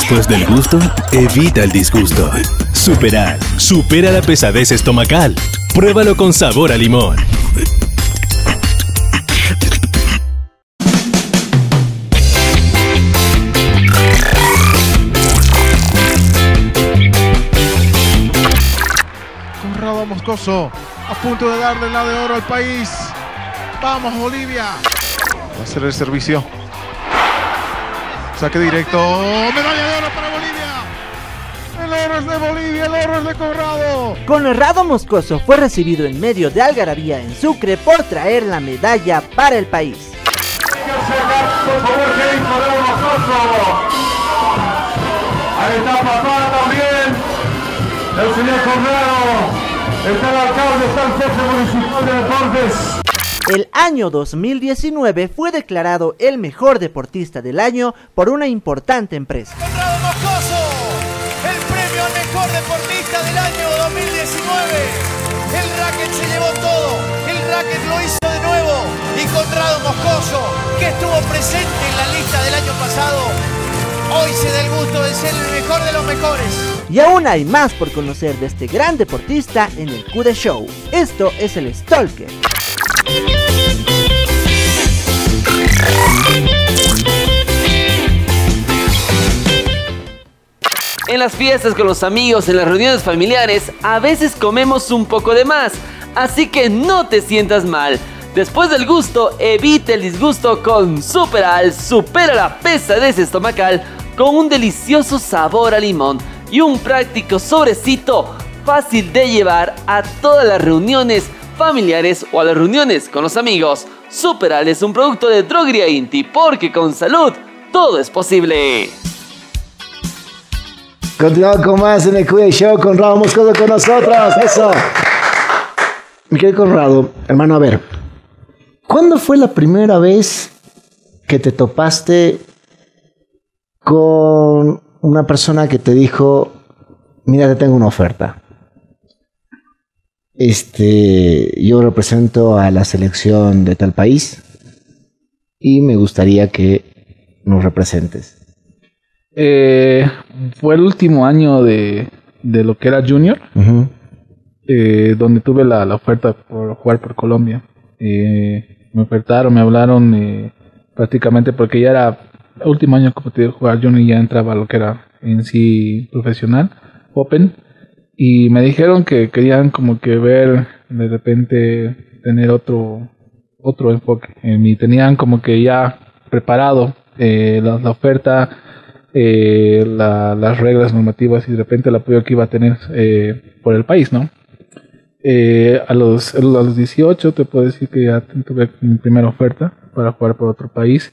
[SPEAKER 11] Después del gusto, evita el disgusto. Superal, supera la pesadez estomacal. Pruébalo con sabor a limón.
[SPEAKER 17] Conrado Moscoso, a punto de darle la de oro al país. Vamos, Bolivia. Va a hacer el servicio. Saque directo. Medalla de oro para Bolivia. El oro es de Bolivia, el oro es de Conrado.
[SPEAKER 13] Conrado Moscoso fue recibido en medio de algarabía en Sucre por traer la medalla para el país.
[SPEAKER 18] Por favor, ¿qué hizo Conrado Moscoso? Ahí está papá también. El señor Conrado. Está el alcalde, está el jefe municipal de deportes.
[SPEAKER 13] El año dos mil diecinueve fue declarado el mejor deportista del año por una importante empresa.
[SPEAKER 19] Conrado Moscoso, el premio al mejor deportista del año dos mil diecinueve. El racket se llevó todo, el racket lo hizo de nuevo. Y Conrado Moscoso, que estuvo presente en la lista del año pasado, hoy se da el gusto de ser el mejor de los mejores.
[SPEAKER 13] Y aún hay más por conocer de este gran deportista en el Q D Show. Esto es el Stalker.
[SPEAKER 3] En las fiestas con los amigos, en las reuniones familiares, a veces comemos un poco de más, así que no te sientas mal. Después del gusto, evita el disgusto con Superal. Supera la pesadez estomacal con un delicioso sabor a limón y un práctico sobrecito fácil de llevar a todas las reuniones familiares o a las reuniones con los amigos. Superal es un producto de Droguería Inti, porque con salud todo es posible.
[SPEAKER 14] Continuamos con más en el Q D Show. Conrado Moscoso con nosotros. Eso. Mi querido Conrado, hermano, a ver. ¿Cuándo fue la primera vez que te topaste con una persona que te dijo, mira, te tengo una oferta? Este, yo represento a la selección de tal país y me gustaría que nos representes.
[SPEAKER 15] Eh, fue el último año de, de lo que era Junior, uh-huh. eh, donde tuve la, la oferta por jugar por Colombia. Eh, me ofertaron, me hablaron eh, prácticamente porque ya era el último año como te digo, jugar Junior y ya entraba a lo que era en sí profesional, Open. Y me dijeron que querían como que ver, de repente, tener otro otro enfoque. Y tenían como que ya preparado eh, la, la oferta, eh, la, las reglas normativas y de repente el apoyo que iba a tener eh, por el país, ¿no? Eh, a, los, a los dieciocho te puedo decir que ya tuve mi primera oferta para jugar por otro país.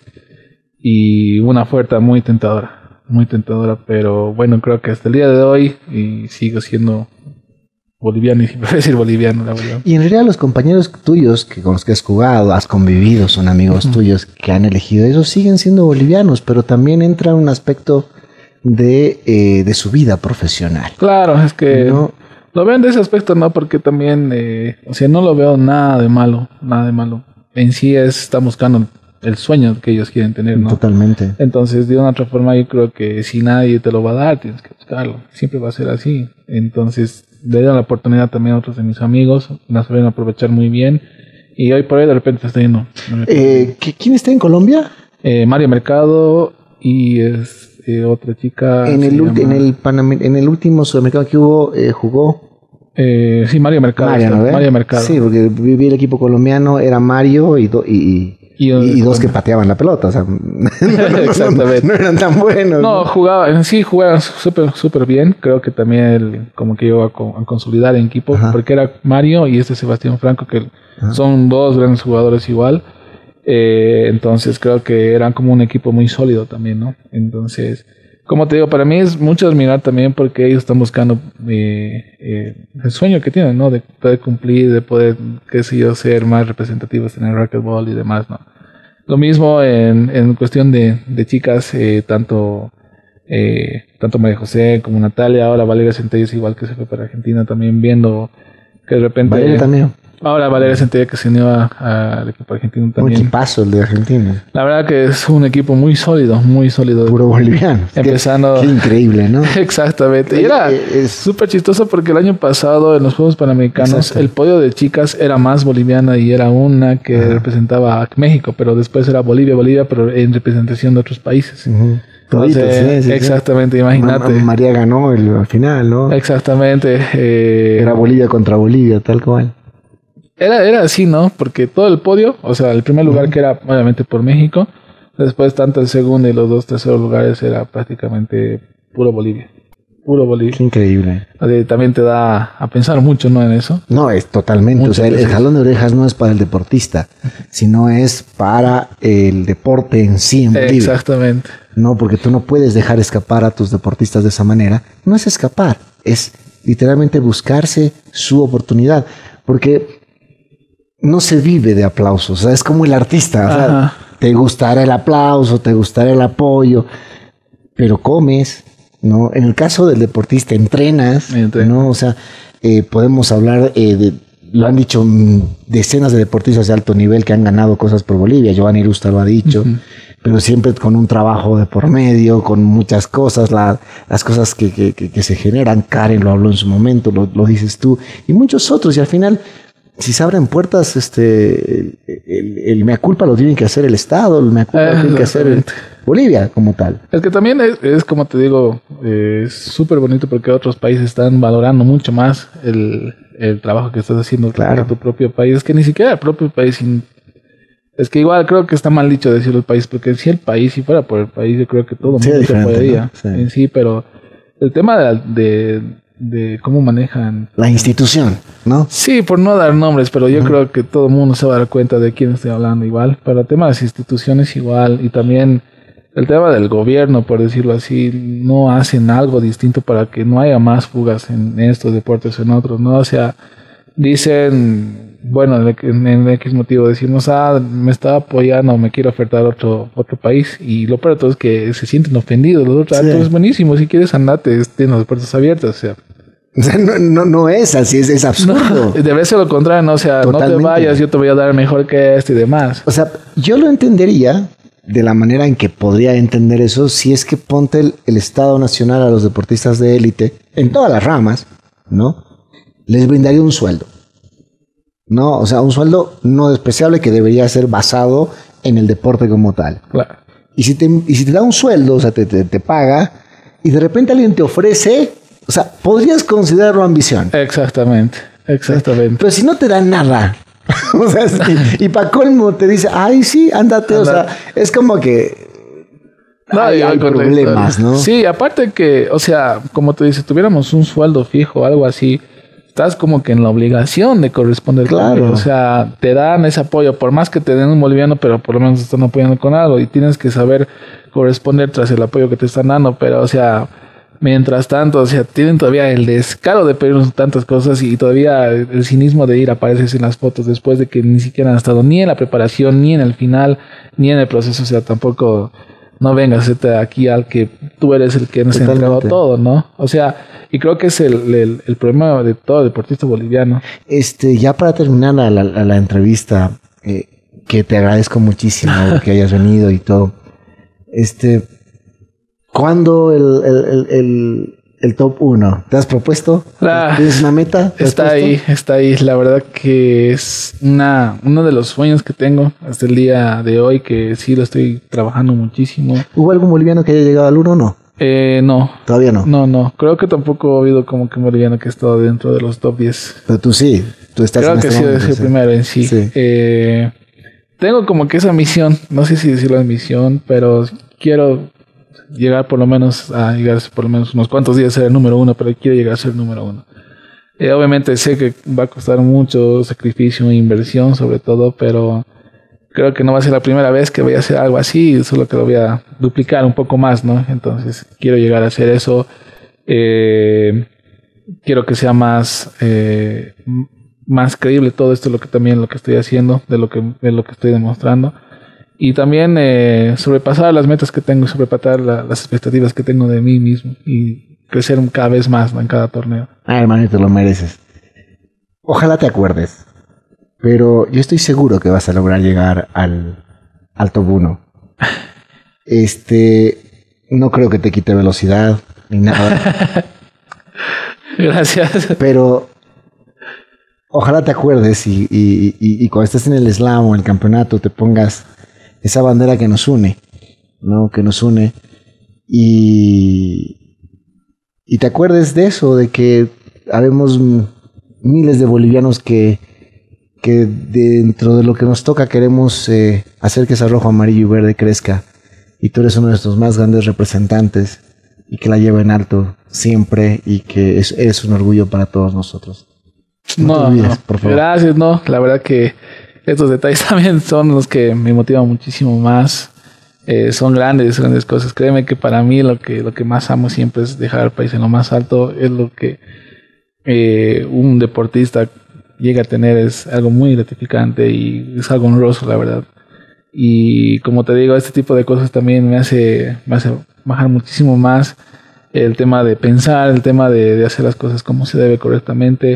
[SPEAKER 15] Y una oferta muy tentadora. Muy tentadora, pero bueno, creo que hasta el día de hoy y sigo siendo boliviano y siempre decir boliviano, la verdad.
[SPEAKER 14] Y en realidad los compañeros tuyos que con los que has jugado, has convivido, son amigos uh-huh. tuyos que han elegido, ellos siguen siendo bolivianos, pero también entra un aspecto de, eh, de su vida profesional.
[SPEAKER 15] Claro, es que ¿no? Lo ven de ese aspecto, ¿no? Porque también, eh, o sea, no lo veo nada de malo, nada de malo. En sí es, están buscando el sueño que ellos quieren tener, ¿no?
[SPEAKER 14] Totalmente.
[SPEAKER 15] Entonces, de una otra forma, yo creo que si nadie te lo va a dar, tienes que buscarlo. Siempre va a ser así. Entonces, le dieron la oportunidad también a otros de mis amigos, la saben aprovechar muy bien. Y hoy por hoy, de repente, está yendo.
[SPEAKER 14] Eh, ¿Quién está en Colombia?
[SPEAKER 15] Eh, Mario Mercado y es eh, otra chica.
[SPEAKER 14] En el, llama... en, el Panam en el último sudamericano que hubo, eh, jugó.
[SPEAKER 15] Eh, sí, Mario Mercado.
[SPEAKER 14] Mario,
[SPEAKER 15] está,
[SPEAKER 14] ¿no,
[SPEAKER 15] Mario Mercado.
[SPEAKER 14] Sí, porque viví el equipo colombiano, era Mario y, do, y, y, y, y dos que pateaban la pelota. O sea,
[SPEAKER 15] exactamente.
[SPEAKER 14] No, no eran tan buenos.
[SPEAKER 15] No, ¿no? Jugaban, sí, jugaban súper súper bien. Creo que también el, como que llegó a, a consolidar en equipo, ajá, porque era Mario y este Sebastián Franco, que ajá, son dos grandes jugadores igual. Eh, entonces creo que eran como un equipo muy sólido también, ¿no? Entonces, como te digo, para mí es mucho admirar también porque ellos están buscando eh, eh, el sueño que tienen, ¿no? De poder cumplir, de poder, qué sé yo, ser más representativos en el racquetball y demás, ¿no? Lo mismo en, en cuestión de, de chicas, eh, tanto eh, tanto María José como Natalia, ahora Valeria Centelles igual que se fue para Argentina también, viendo que de repente...
[SPEAKER 14] Valeria también.
[SPEAKER 15] Ahora Valeria Centella, que se unió al equipo argentino también.
[SPEAKER 14] Un equipazo el de Argentina.
[SPEAKER 15] La verdad que es un equipo muy sólido, muy sólido.
[SPEAKER 14] Puro boliviano.
[SPEAKER 15] Empezando...
[SPEAKER 14] Qué, qué increíble, ¿no?
[SPEAKER 15] Exactamente. Y era súper chistoso porque el año pasado en los Juegos Panamericanos Exacto. el podio de chicas era más boliviana y era una que uh-huh. representaba a México, pero después era Bolivia, Bolivia, pero en representación de otros países. Uh-huh. Entonces, sí, sí, exactamente, sí. imagínate.
[SPEAKER 14] Ma- María ganó el, al final, ¿no?
[SPEAKER 15] Exactamente. Eh...
[SPEAKER 14] Era Bolivia contra Bolivia, tal cual.
[SPEAKER 15] Era, era así, ¿no? Porque todo el podio, o sea, el primer lugar uh-huh. que era obviamente por México, después tanto el segundo y los dos terceros lugares era prácticamente puro Bolivia. Puro Bolivia.
[SPEAKER 14] Qué increíble.
[SPEAKER 15] O sea, también te da a pensar mucho, ¿no? En eso.
[SPEAKER 14] No, es totalmente. Muchas o sea, el, el jalón de orejas no es para el deportista, sino es para el deporte en sí en Bolivia.
[SPEAKER 15] Exactamente.
[SPEAKER 14] No, porque tú no puedes dejar escapar a tus deportistas de esa manera. No es escapar, es literalmente buscarse su oportunidad. Porque no se vive de aplausos, o sea, es como el artista, o sea, te gustará el aplauso, te gustará el apoyo, pero comes, ¿no? En el caso del deportista, entrenas, ¿no? O sea, eh, podemos hablar eh, de, lo han dicho mm, decenas de deportistas de alto nivel que han ganado cosas por Bolivia, Giovanni Rusta lo ha dicho, uh-huh. pero siempre con un trabajo de por medio, con muchas cosas, la, las cosas que, que, que, que se generan, Karen lo habló en su momento, lo, lo dices tú, y muchos otros, y al final... Si se abren puertas, este, el, el, el mea culpa lo tiene que hacer el Estado, el mea culpa eh, lo tiene que hacer el, Bolivia como tal.
[SPEAKER 15] Es que también es, es como te digo, eh, es súper bonito porque otros países están valorando mucho más el, el trabajo que estás haciendo claro. en tu propio país. Es que ni siquiera el propio país, sin, es que igual creo que está mal dicho decirlo el país, porque si el país, si fuera por el país, yo creo que todo el sí, mundo se podría, ¿no? Sí. En sí, pero el tema de... de de cómo manejan
[SPEAKER 14] la institución, ¿no?
[SPEAKER 15] Sí, por no dar nombres, pero yo uh-huh. creo que todo el mundo se va a dar cuenta de quién estoy hablando igual. Pero el tema de las instituciones igual, y también el tema del gobierno, por decirlo así, no hacen algo distinto para que no haya más fugas en estos deportes o en otros, ¿no? O sea, dicen, bueno, en, en X motivo decimos, ah, me está apoyando, me quiero ofertar otro otro país, y lo peor de todo es que se sienten ofendidos los otros, sí. ah, es buenísimo, si quieres andate, tienen las puertas abiertas, o sea.
[SPEAKER 14] O sea, no, no, no es así, es, es absurdo.
[SPEAKER 15] No, debe ser lo contrario, ¿no? O sea, Totalmente. No te vayas, yo te voy a dar mejor que este y demás.
[SPEAKER 14] O sea, yo lo entendería de la manera en que podría entender eso si es que ponte el, el Estado Nacional a los deportistas de élite, en todas las ramas, ¿no? Les brindaría un sueldo. No, o sea, un sueldo no despreciable que debería ser basado en el deporte como tal.
[SPEAKER 15] Claro.
[SPEAKER 14] Y si te, y si te da un sueldo, o sea, te, te, te paga, y de repente alguien te ofrece... O sea, podrías considerarlo ambición.
[SPEAKER 15] Exactamente, exactamente.
[SPEAKER 14] Pero si no te dan nada, o sea, y, y para colmo te dice, ay, sí, ándate, Andar. O sea, es como que
[SPEAKER 15] no,
[SPEAKER 14] hay, hay problemas, ¿no?
[SPEAKER 15] Sí, aparte que, o sea, como tú dices, tuviéramos un sueldo fijo, algo así, estás como que en la obligación de corresponder
[SPEAKER 14] claro.
[SPEAKER 15] con ello. O sea, te dan ese apoyo, por más que te den un boliviano, pero por lo menos te están apoyando con algo y tienes que saber corresponder tras el apoyo que te están dando, pero, o sea... Mientras tanto, o sea, tienen todavía el descaro de pedirnos tantas cosas y todavía el cinismo de ir a aparecer en las fotos después de que ni siquiera han estado ni en la preparación, ni en el final, ni en el proceso. O sea, tampoco no vengas aquí al que tú eres el que nos ha entregado todo, ¿no? O sea, y creo que es el, el, el problema de todo deportista boliviano.
[SPEAKER 14] Este, ya para terminar la, la, la entrevista, eh, que te agradezco muchísimo que hayas venido y todo. Este... ¿Cuándo el, el, el, el, el top uno? ¿Te has propuesto?
[SPEAKER 15] La,
[SPEAKER 14] ¿Tienes una meta?
[SPEAKER 15] Está ahí, está ahí. La verdad que es una uno de los sueños que tengo hasta el día de hoy, que sí lo estoy trabajando muchísimo.
[SPEAKER 14] ¿Hubo algún boliviano que haya llegado al uno o no?
[SPEAKER 15] Eh, no.
[SPEAKER 14] ¿Todavía no?
[SPEAKER 15] No, no. Creo que tampoco ha habido como que un boliviano que ha estado dentro de los top diez.
[SPEAKER 14] Pero tú sí. Tú estás
[SPEAKER 15] Creo
[SPEAKER 14] en
[SPEAKER 15] que
[SPEAKER 14] este
[SPEAKER 15] sí,
[SPEAKER 14] momento,
[SPEAKER 15] es el primero en sí. sí. Eh, tengo como que esa misión. No sé si decirlo en misión, pero quiero... llegar por lo menos a llegar por lo menos unos cuantos días a ser el número uno, pero quiero llegar a ser el número uno. Eh, obviamente sé que va a costar mucho sacrificio e inversión sobre todo, pero creo que no va a ser la primera vez que voy a hacer algo así, solo que lo voy a duplicar un poco más, ¿no? Entonces quiero llegar a hacer eso. Eh, quiero que sea más eh, más creíble todo esto, lo que también lo que estoy haciendo, de lo que de lo que estoy demostrando. Y también eh, sobrepasar las metas que tengo, sobrepasar la, las expectativas que tengo de mí mismo y crecer cada vez más, ¿no? En cada torneo.
[SPEAKER 14] Ah, hermano, te lo mereces. Ojalá te acuerdes pero yo estoy seguro que vas a lograr llegar al, al top uno. Este, no creo que te quite velocidad ni nada.
[SPEAKER 15] Gracias.
[SPEAKER 14] Pero ojalá te acuerdes y, y, y, y cuando estés en el slam o el campeonato te pongas esa bandera que nos une, ¿no? Que nos une y, y te acuerdes de eso, de que habemos miles de bolivianos que, que dentro de lo que nos toca queremos eh, hacer que esa rojo, amarillo y verde crezca. Y tú eres uno de nuestros más grandes representantes y que la lleva en alto siempre y que es, eres un orgullo para todos nosotros. No,
[SPEAKER 15] No,
[SPEAKER 14] te olvides,
[SPEAKER 15] no.
[SPEAKER 14] por favor.
[SPEAKER 15] Gracias, no. La verdad que estos detalles también son los que me motivan muchísimo más. Eh, son grandes, grandes cosas. Créeme que para mí lo que, lo que más amo siempre es dejar al país en lo más alto. Es lo que eh, un deportista llega a tener. Es algo muy gratificante y es algo honroso, la verdad. Y como te digo, este tipo de cosas también me hace, me hace bajar muchísimo más el tema de pensar, el tema de, de hacer las cosas como se debe correctamente.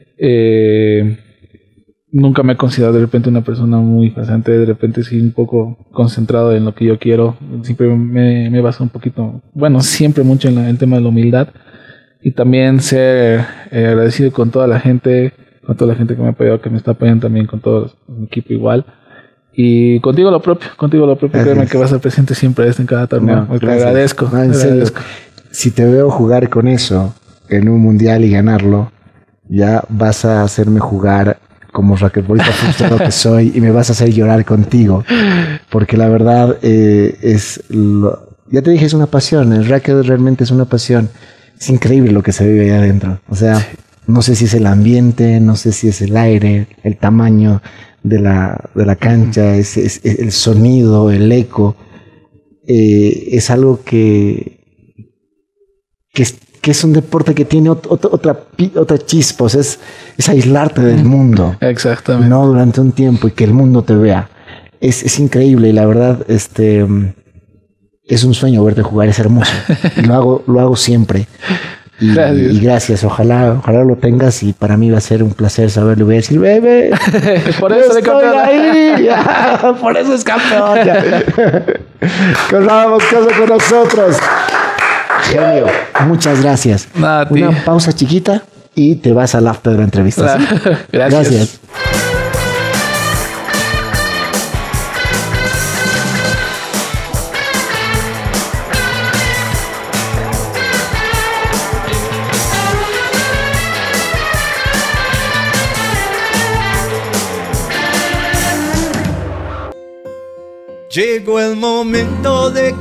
[SPEAKER 15] Eh, nunca me he considerado de repente una persona muy pasante, de repente sí un poco concentrado en lo que yo quiero. Siempre me, me baso un poquito, bueno, siempre mucho en la, el tema de la humildad y también ser eh, agradecido con toda la gente, con toda la gente que me ha apoyado, que me está apoyando también, con todo mi equipo igual. Y contigo lo propio, contigo lo propio, créeme que vas a estar presente siempre en cada torneo.
[SPEAKER 14] No,
[SPEAKER 15] te
[SPEAKER 14] gracias.
[SPEAKER 15] agradezco.
[SPEAKER 14] No, en
[SPEAKER 15] te
[SPEAKER 14] serio.
[SPEAKER 15] agradezco.
[SPEAKER 14] Si te veo jugar con eso en un mundial y ganarlo, ya vas a hacerme jugar como raquetbolista frustrado que soy y me vas a hacer llorar contigo. Porque la verdad eh, es... Lo, ya te dije, es una pasión. El racket realmente es una pasión. Es increíble lo que se vive ahí adentro. O sea, sí. No sé si es el ambiente, no sé si es el aire, el tamaño de la, de la cancha, es, es, es el sonido, el eco. Eh, es algo que... que es, que es un deporte que tiene ot, ot, otra, otra chispa, o sea, es, es aislarte del mundo.
[SPEAKER 15] Exactamente.
[SPEAKER 14] No durante un tiempo y que el mundo te vea. Es, es increíble y la verdad, este, es un sueño verte jugar, es hermoso. Y lo hago, lo hago siempre. Y gracias. y gracias, ojalá, ojalá lo tengas y para mí va a ser un placer saberlo. Voy a decir, bebé,
[SPEAKER 15] por eso
[SPEAKER 14] estoy ahí, ya, por eso es campeón. Conrado Moscoso con nosotros. Genio, muchas gracias.
[SPEAKER 15] Nada,
[SPEAKER 14] Una pausa chiquita y te vas al after de la entrevista. ¿Sí?
[SPEAKER 15] Gracias.
[SPEAKER 14] Gracias.
[SPEAKER 9] Llegó el momento de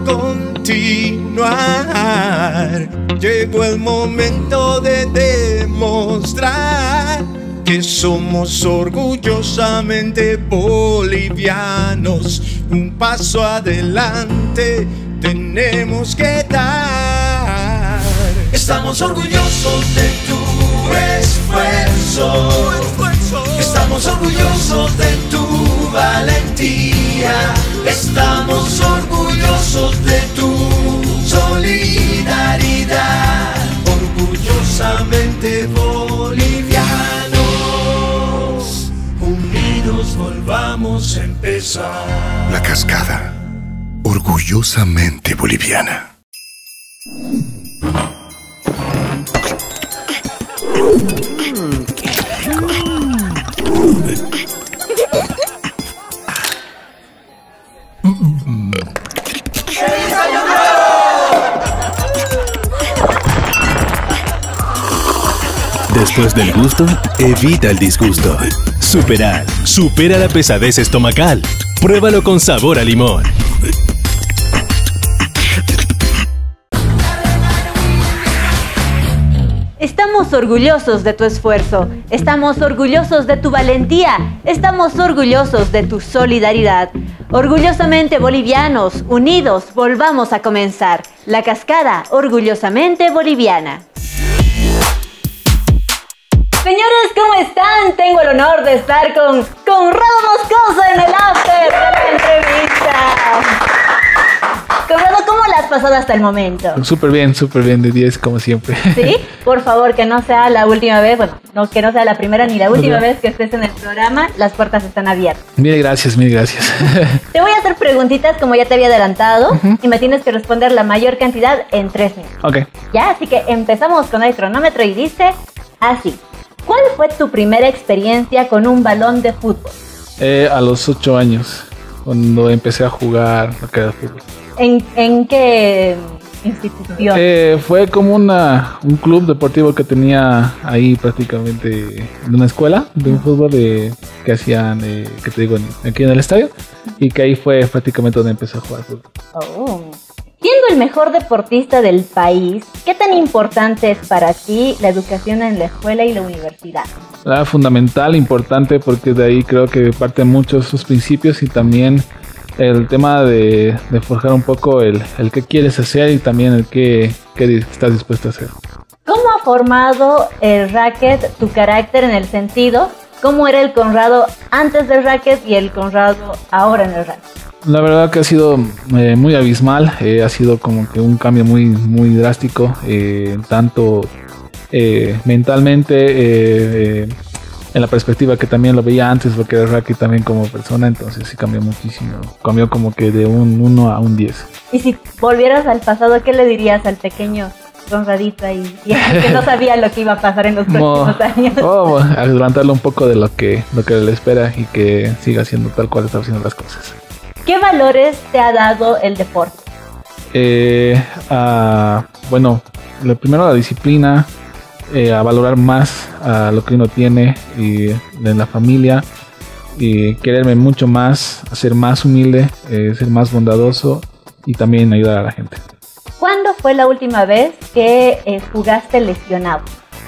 [SPEAKER 9] continuar. Llegó el momento de demostrar que somos orgullosamente bolivianos. Un paso adelante tenemos que dar. Estamos orgullosos de tu esfuerzo. Estamos orgullosos de tu valentía. Estamos orgullosos de tu solidaridad. Orgullosamente bolivianos, unidos volvamos a empezar.
[SPEAKER 12] La Cascada, orgullosamente boliviana.
[SPEAKER 11] Después del gusto, evita el disgusto. Superal, supera la pesadez estomacal. Pruébalo con sabor a limón.
[SPEAKER 2] Estamos orgullosos de tu esfuerzo, estamos orgullosos de tu valentía, estamos orgullosos de tu solidaridad. Orgullosamente bolivianos, unidos, volvamos a comenzar. La Cascada, orgullosamente boliviana. Señores, ¿cómo están? Tengo el honor de estar con Conrado Moscoso en el after de la entrevista. Conrado, ¿cómo la pasado hasta el momento?
[SPEAKER 15] Súper bien, súper bien, de diez como siempre.
[SPEAKER 2] Sí, por favor, que no sea la última vez, bueno, no, que no sea la primera ni la última
[SPEAKER 15] Ok.
[SPEAKER 2] vez que estés en el programa, las puertas están abiertas.
[SPEAKER 15] Mil gracias, mil gracias.
[SPEAKER 2] Te voy a hacer preguntitas como ya te había adelantado y me tienes que responder la mayor cantidad en tres minutos.
[SPEAKER 15] Ok.
[SPEAKER 2] Ya, así que empezamos con el cronómetro y dice así. ¿Cuál fue tu primera experiencia con un balón de fútbol?
[SPEAKER 15] Eh, a los ocho años, cuando empecé a jugar lo que era fútbol.
[SPEAKER 2] ¿En, en qué institución?
[SPEAKER 15] Eh, fue como una, un club deportivo que tenía ahí prácticamente en una escuela de un fútbol de, que hacían, eh, que te digo, en- aquí en el estadio, y que ahí fue prácticamente donde empecé a jugar fútbol.
[SPEAKER 2] Oh. Siendo el mejor deportista del país, ¿qué tan importante es para ti la educación en la escuela y la universidad?
[SPEAKER 15] Era fundamental, importante, porque de ahí creo que parten muchos sus principios y también el tema de, de forjar un poco el, el qué quieres hacer y también el qué, qué estás dispuesto a hacer.
[SPEAKER 2] ¿Cómo ha formado el racket tu carácter en el sentido? ¿Cómo era el Conrado antes del racket y el Conrado ahora en el racket?
[SPEAKER 15] La verdad que ha sido eh, muy abismal, eh, ha sido como que un cambio muy, muy drástico, eh, tanto eh, mentalmente, eh, eh, en la perspectiva que también lo veía antes, porque era Raki también como persona, entonces sí cambió muchísimo, cambió como que de un uno a un diez.
[SPEAKER 2] Y si volvieras al pasado, ¿qué le dirías al pequeño Conradito ahí? Y que no sabía lo que iba a pasar en los próximos
[SPEAKER 15] Como-
[SPEAKER 2] años.
[SPEAKER 15] oh, adelantarle un poco de lo que, lo que le espera y que siga haciendo tal cual está haciendo las cosas.
[SPEAKER 2] ¿Qué valores te ha dado el deporte?
[SPEAKER 15] Eh, a, bueno, lo primero la disciplina, eh, a valorar más a lo que uno tiene y en la familia, y quererme mucho más, a ser más humilde, eh, ser más bondadoso y también ayudar a la gente.
[SPEAKER 2] ¿Cuándo fue la última vez que eh, jugaste lesionado?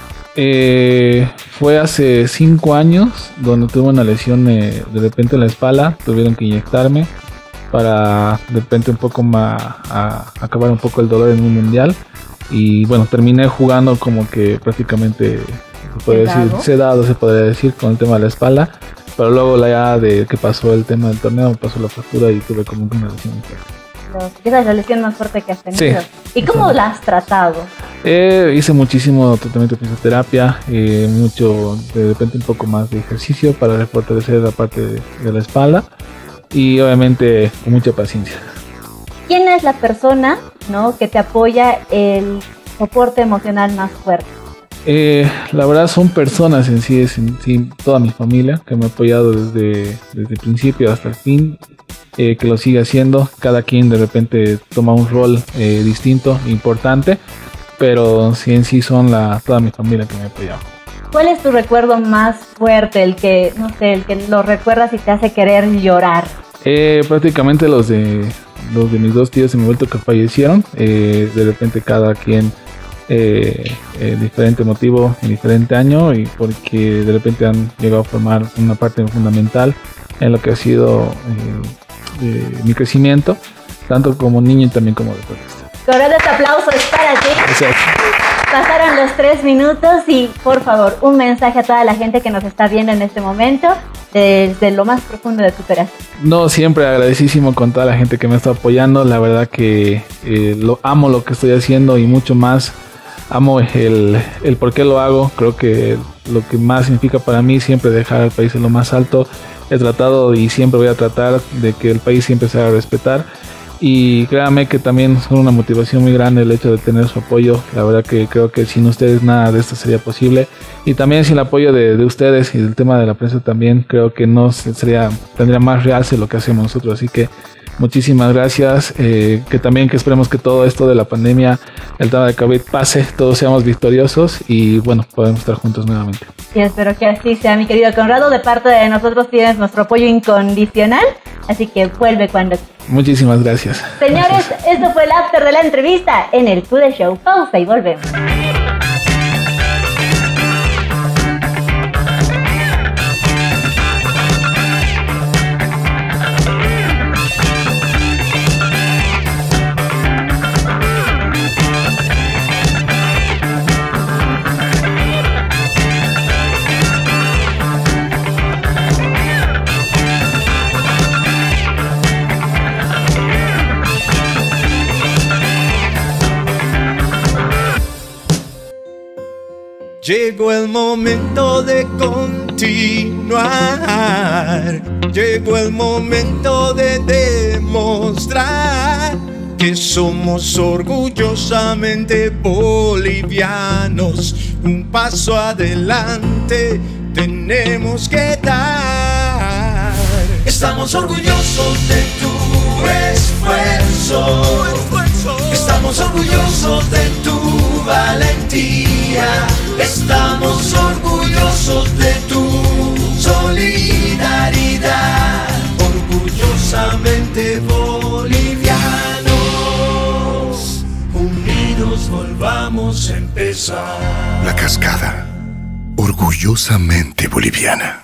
[SPEAKER 15] Eh, fue hace cinco años donde tuve una lesión eh, de repente en la espalda, tuvieron que inyectarme para de repente un poco más a, acabar un poco el dolor en un mundial y bueno, terminé jugando como que prácticamente se puede decir
[SPEAKER 2] ¿Sedado?
[SPEAKER 15] sedado, se podría decir, con el tema de la espalda, pero luego la ya de que pasó el tema del torneo, me pasó la fractura y tuve como que una lesión muy fuerte.
[SPEAKER 2] Los- Esa es la lesión más fuerte que has tenido.
[SPEAKER 15] Sí.
[SPEAKER 2] ¿Y cómo la has tratado?
[SPEAKER 15] Eh, hice muchísimo tratamiento de fisioterapia, eh, mucho, de repente un poco más de ejercicio para fortalecer la parte de, de la espalda y obviamente con mucha paciencia.
[SPEAKER 2] ¿Quién es la persona, ¿no?, que te apoya el soporte emocional más fuerte?
[SPEAKER 15] Eh, la verdad son personas en sí, es en sí, toda mi familia que me ha apoyado desde, desde el principio hasta el fin, eh, que lo sigue haciendo. Cada quien de repente toma un rol eh, distinto, importante, pero sí en sí son la, toda mi familia que me ha apoyado.
[SPEAKER 2] ¿Cuál es tu recuerdo más fuerte, el que, no sé, el que lo recuerdas y te hace querer llorar?
[SPEAKER 15] Eh, prácticamente los de los de mis dos tíos en mi vuelto que fallecieron, eh, de repente cada quien eh, eh, diferente motivo en diferente año y porque de repente han llegado a formar una parte fundamental en lo que ha sido eh, eh, mi crecimiento, tanto como niño y también como deportista.
[SPEAKER 2] Conrado, este aplauso es para ti. Pasaron los tres minutos y por favor, un mensaje a toda la gente que nos está viendo en este momento desde lo más profundo de tu corazón.
[SPEAKER 15] No, siempre agradecidísimo con toda la gente que me está apoyando. La verdad que eh, lo amo lo que estoy haciendo y mucho más amo el, el por qué lo hago. Creo que lo que más significa para mí siempre dejar al país en lo más alto. He tratado y siempre voy a tratar de que el país siempre se haga respetar. Y créanme que también son una motivación muy grande el hecho de tener su apoyo. La verdad que creo que sin ustedes nada de esto sería posible. Y también sin el apoyo de, de ustedes y del tema de la prensa también creo que no sería, tendría más realce lo que hacemos nosotros. Así que muchísimas gracias. Eh, que también que esperemos que todo esto de la pandemia, el tema de COVID pase, todos seamos victoriosos y bueno, podemos estar juntos nuevamente.
[SPEAKER 2] Y espero que así sea, mi querido Conrado. De parte de nosotros tienes nuestro apoyo incondicional, así que vuelve cuando quieras.
[SPEAKER 15] Muchísimas gracias.
[SPEAKER 2] Señores, esto fue el after de la entrevista en el Q D Show. Pausa y volvemos.
[SPEAKER 9] Llegó el momento de continuar. Llegó el momento de demostrar que somos orgullosamente bolivianos. Un paso adelante tenemos que dar. Estamos orgullosos de tu esfuerzo. Estamos orgullosos de tu valentía. Estamos orgullosos de tu solidaridad. Orgullosamente bolivianos, unidos volvamos a empezar.
[SPEAKER 12] La Cascada, orgullosamente boliviana.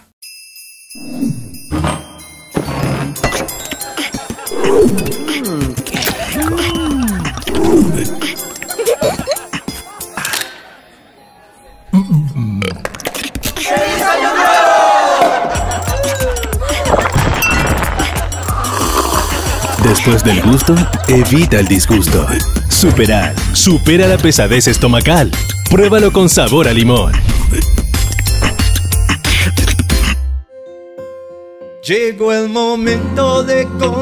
[SPEAKER 11] Después del gusto, evita el disgusto. Superal, supera la pesadez estomacal. Pruébalo con sabor a limón.
[SPEAKER 9] Llegó el momento de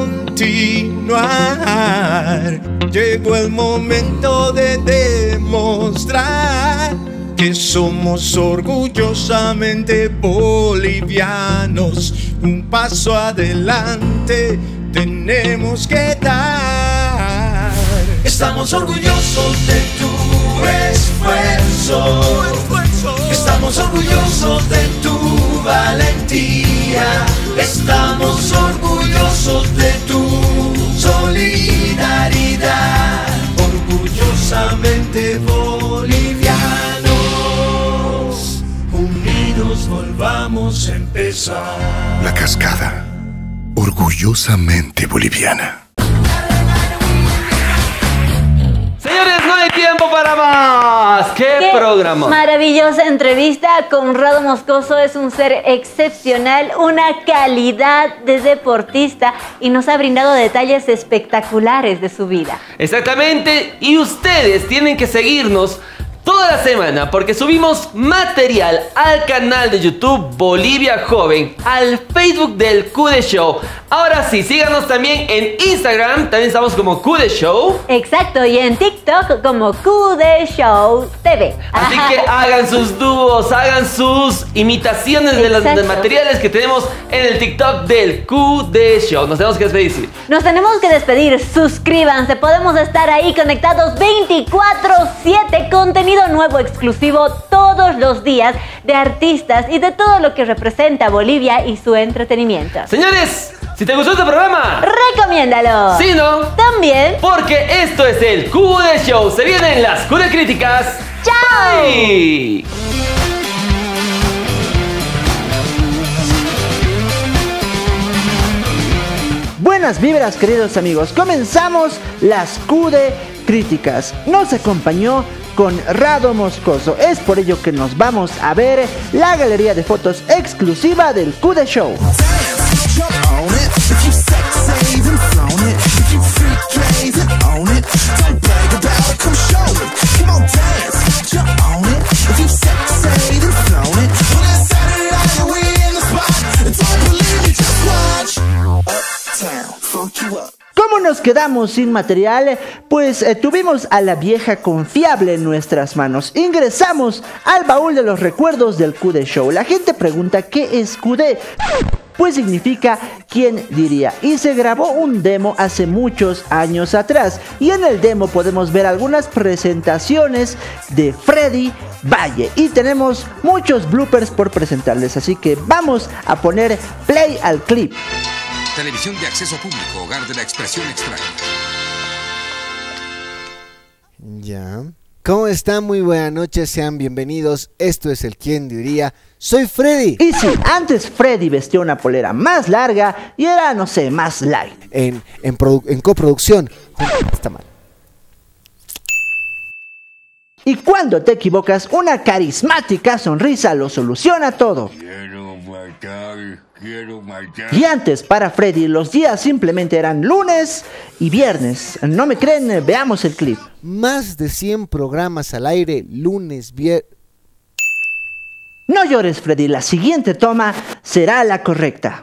[SPEAKER 9] continuar. Llegó el momento de demostrar que somos orgullosamente bolivianos. Un paso adelante tenemos que dar. Estamos orgullosos de tu esfuerzo. Estamos orgullosos de tu valentía. Estamos orgullosos de tu solidaridad. Orgullosamente bolivianos, unidos volvamos a empezar.
[SPEAKER 12] La Cascada, orgullosamente boliviana.
[SPEAKER 3] Señores, no hay tiempo para más. ¡Qué,
[SPEAKER 2] Qué
[SPEAKER 3] programa!
[SPEAKER 2] Maravillosa entrevista. Conrado Moscoso es un ser excepcional, una calidad de deportista y nos ha brindado detalles espectaculares de su vida.
[SPEAKER 3] Exactamente, y ustedes tienen que seguirnos toda la semana porque subimos material al canal de YouTube Bolivia Joven, al Facebook del Q D Show. Ahora sí, síganos también en Instagram, también estamos como Q D Show.
[SPEAKER 2] Exacto, y en TikTok como Q D Show T V.
[SPEAKER 3] Así que hagan sus dúos, hagan sus imitaciones de los de materiales que tenemos en el TikTok del Q D Show. Nos tenemos que despedir.
[SPEAKER 2] Nos tenemos que despedir, suscríbanse, podemos estar ahí conectados veinticuatro siete, contenido nuevo exclusivo todos los días de artistas y de todo lo que representa Bolivia y su entretenimiento.
[SPEAKER 3] Señores, si te gustó este programa,
[SPEAKER 2] recomiéndalo.
[SPEAKER 3] Si no,
[SPEAKER 2] también,
[SPEAKER 3] porque esto es el Q D Show. Se vienen las Q D Críticas.
[SPEAKER 2] ¡Chao!
[SPEAKER 3] ¡Bye!
[SPEAKER 13] Buenas vibras, queridos amigos. Comenzamos las Q D Críticas. Nos acompañó Conrado Moscoso. Es por ello que nos vamos a ver la galería de fotos exclusiva del Q D Show. ¿Cómo nos quedamos sin material? Pues eh, tuvimos a la vieja confiable en nuestras manos. Ingresamos al baúl de los recuerdos del Q D Show. La gente pregunta ¿qué es Q D? Pues significa ¿quién diría? Y se grabó un demo hace muchos años atrás. Y en el demo podemos ver algunas presentaciones de Freddy Valle. Y tenemos muchos bloopers por presentarles. Así que vamos a poner play al clip.
[SPEAKER 20] Televisión de acceso público, hogar de la expresión extraña.
[SPEAKER 21] Ya. ¿Cómo están? Muy buenas noches, sean bienvenidos. Esto es el ¿Quién diría? Soy Freddy.
[SPEAKER 13] Y sí, antes Freddy vestía una polera más larga y era, no sé, más light.
[SPEAKER 21] En, en, en coproducción. Está mal.
[SPEAKER 13] Y cuando te equivocas, una carismática sonrisa lo soluciona todo.
[SPEAKER 20] Quiero matar, quiero matar.
[SPEAKER 13] Y antes, para Freddy, los días simplemente eran lunes y viernes. ¿No me creen? Veamos el clip.
[SPEAKER 21] Más de cien programas al aire, lunes, viernes...
[SPEAKER 13] No llores, Freddy, la siguiente toma será la correcta.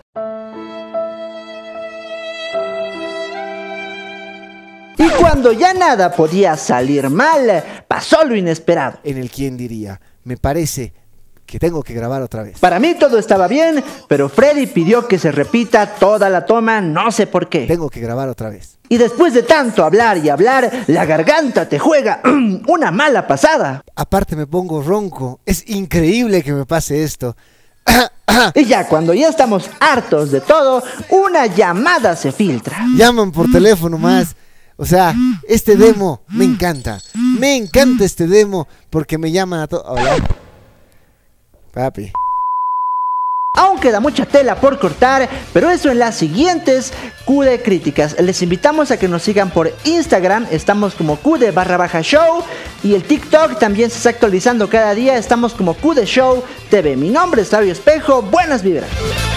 [SPEAKER 13] Y cuando ya nada podía salir mal, pasó lo inesperado.
[SPEAKER 21] En el quién diría, me parece que tengo que grabar otra vez.
[SPEAKER 13] Para mí todo estaba bien, pero Freddy pidió que se repita toda la toma, no sé por qué.
[SPEAKER 21] Tengo que grabar otra vez.
[SPEAKER 13] Y después de tanto hablar y hablar, la garganta te juega una mala pasada.
[SPEAKER 21] Aparte me pongo ronco, es increíble que me pase esto.
[SPEAKER 13] Y ya cuando ya estamos hartos de todo, una llamada se filtra.
[SPEAKER 21] Llaman por teléfono más. O sea, este demo me encanta. Me encanta este demo porque me llaman a todos. Hola. Papi.
[SPEAKER 13] Aún queda mucha tela por cortar, pero eso en las siguientes Q D Críticas. Les invitamos a que nos sigan por Instagram, estamos como Q D barra baja show, y el TikTok también se está actualizando cada día, estamos como Q D Show T V. Mi nombre es Fabio Espejo, buenas vibras.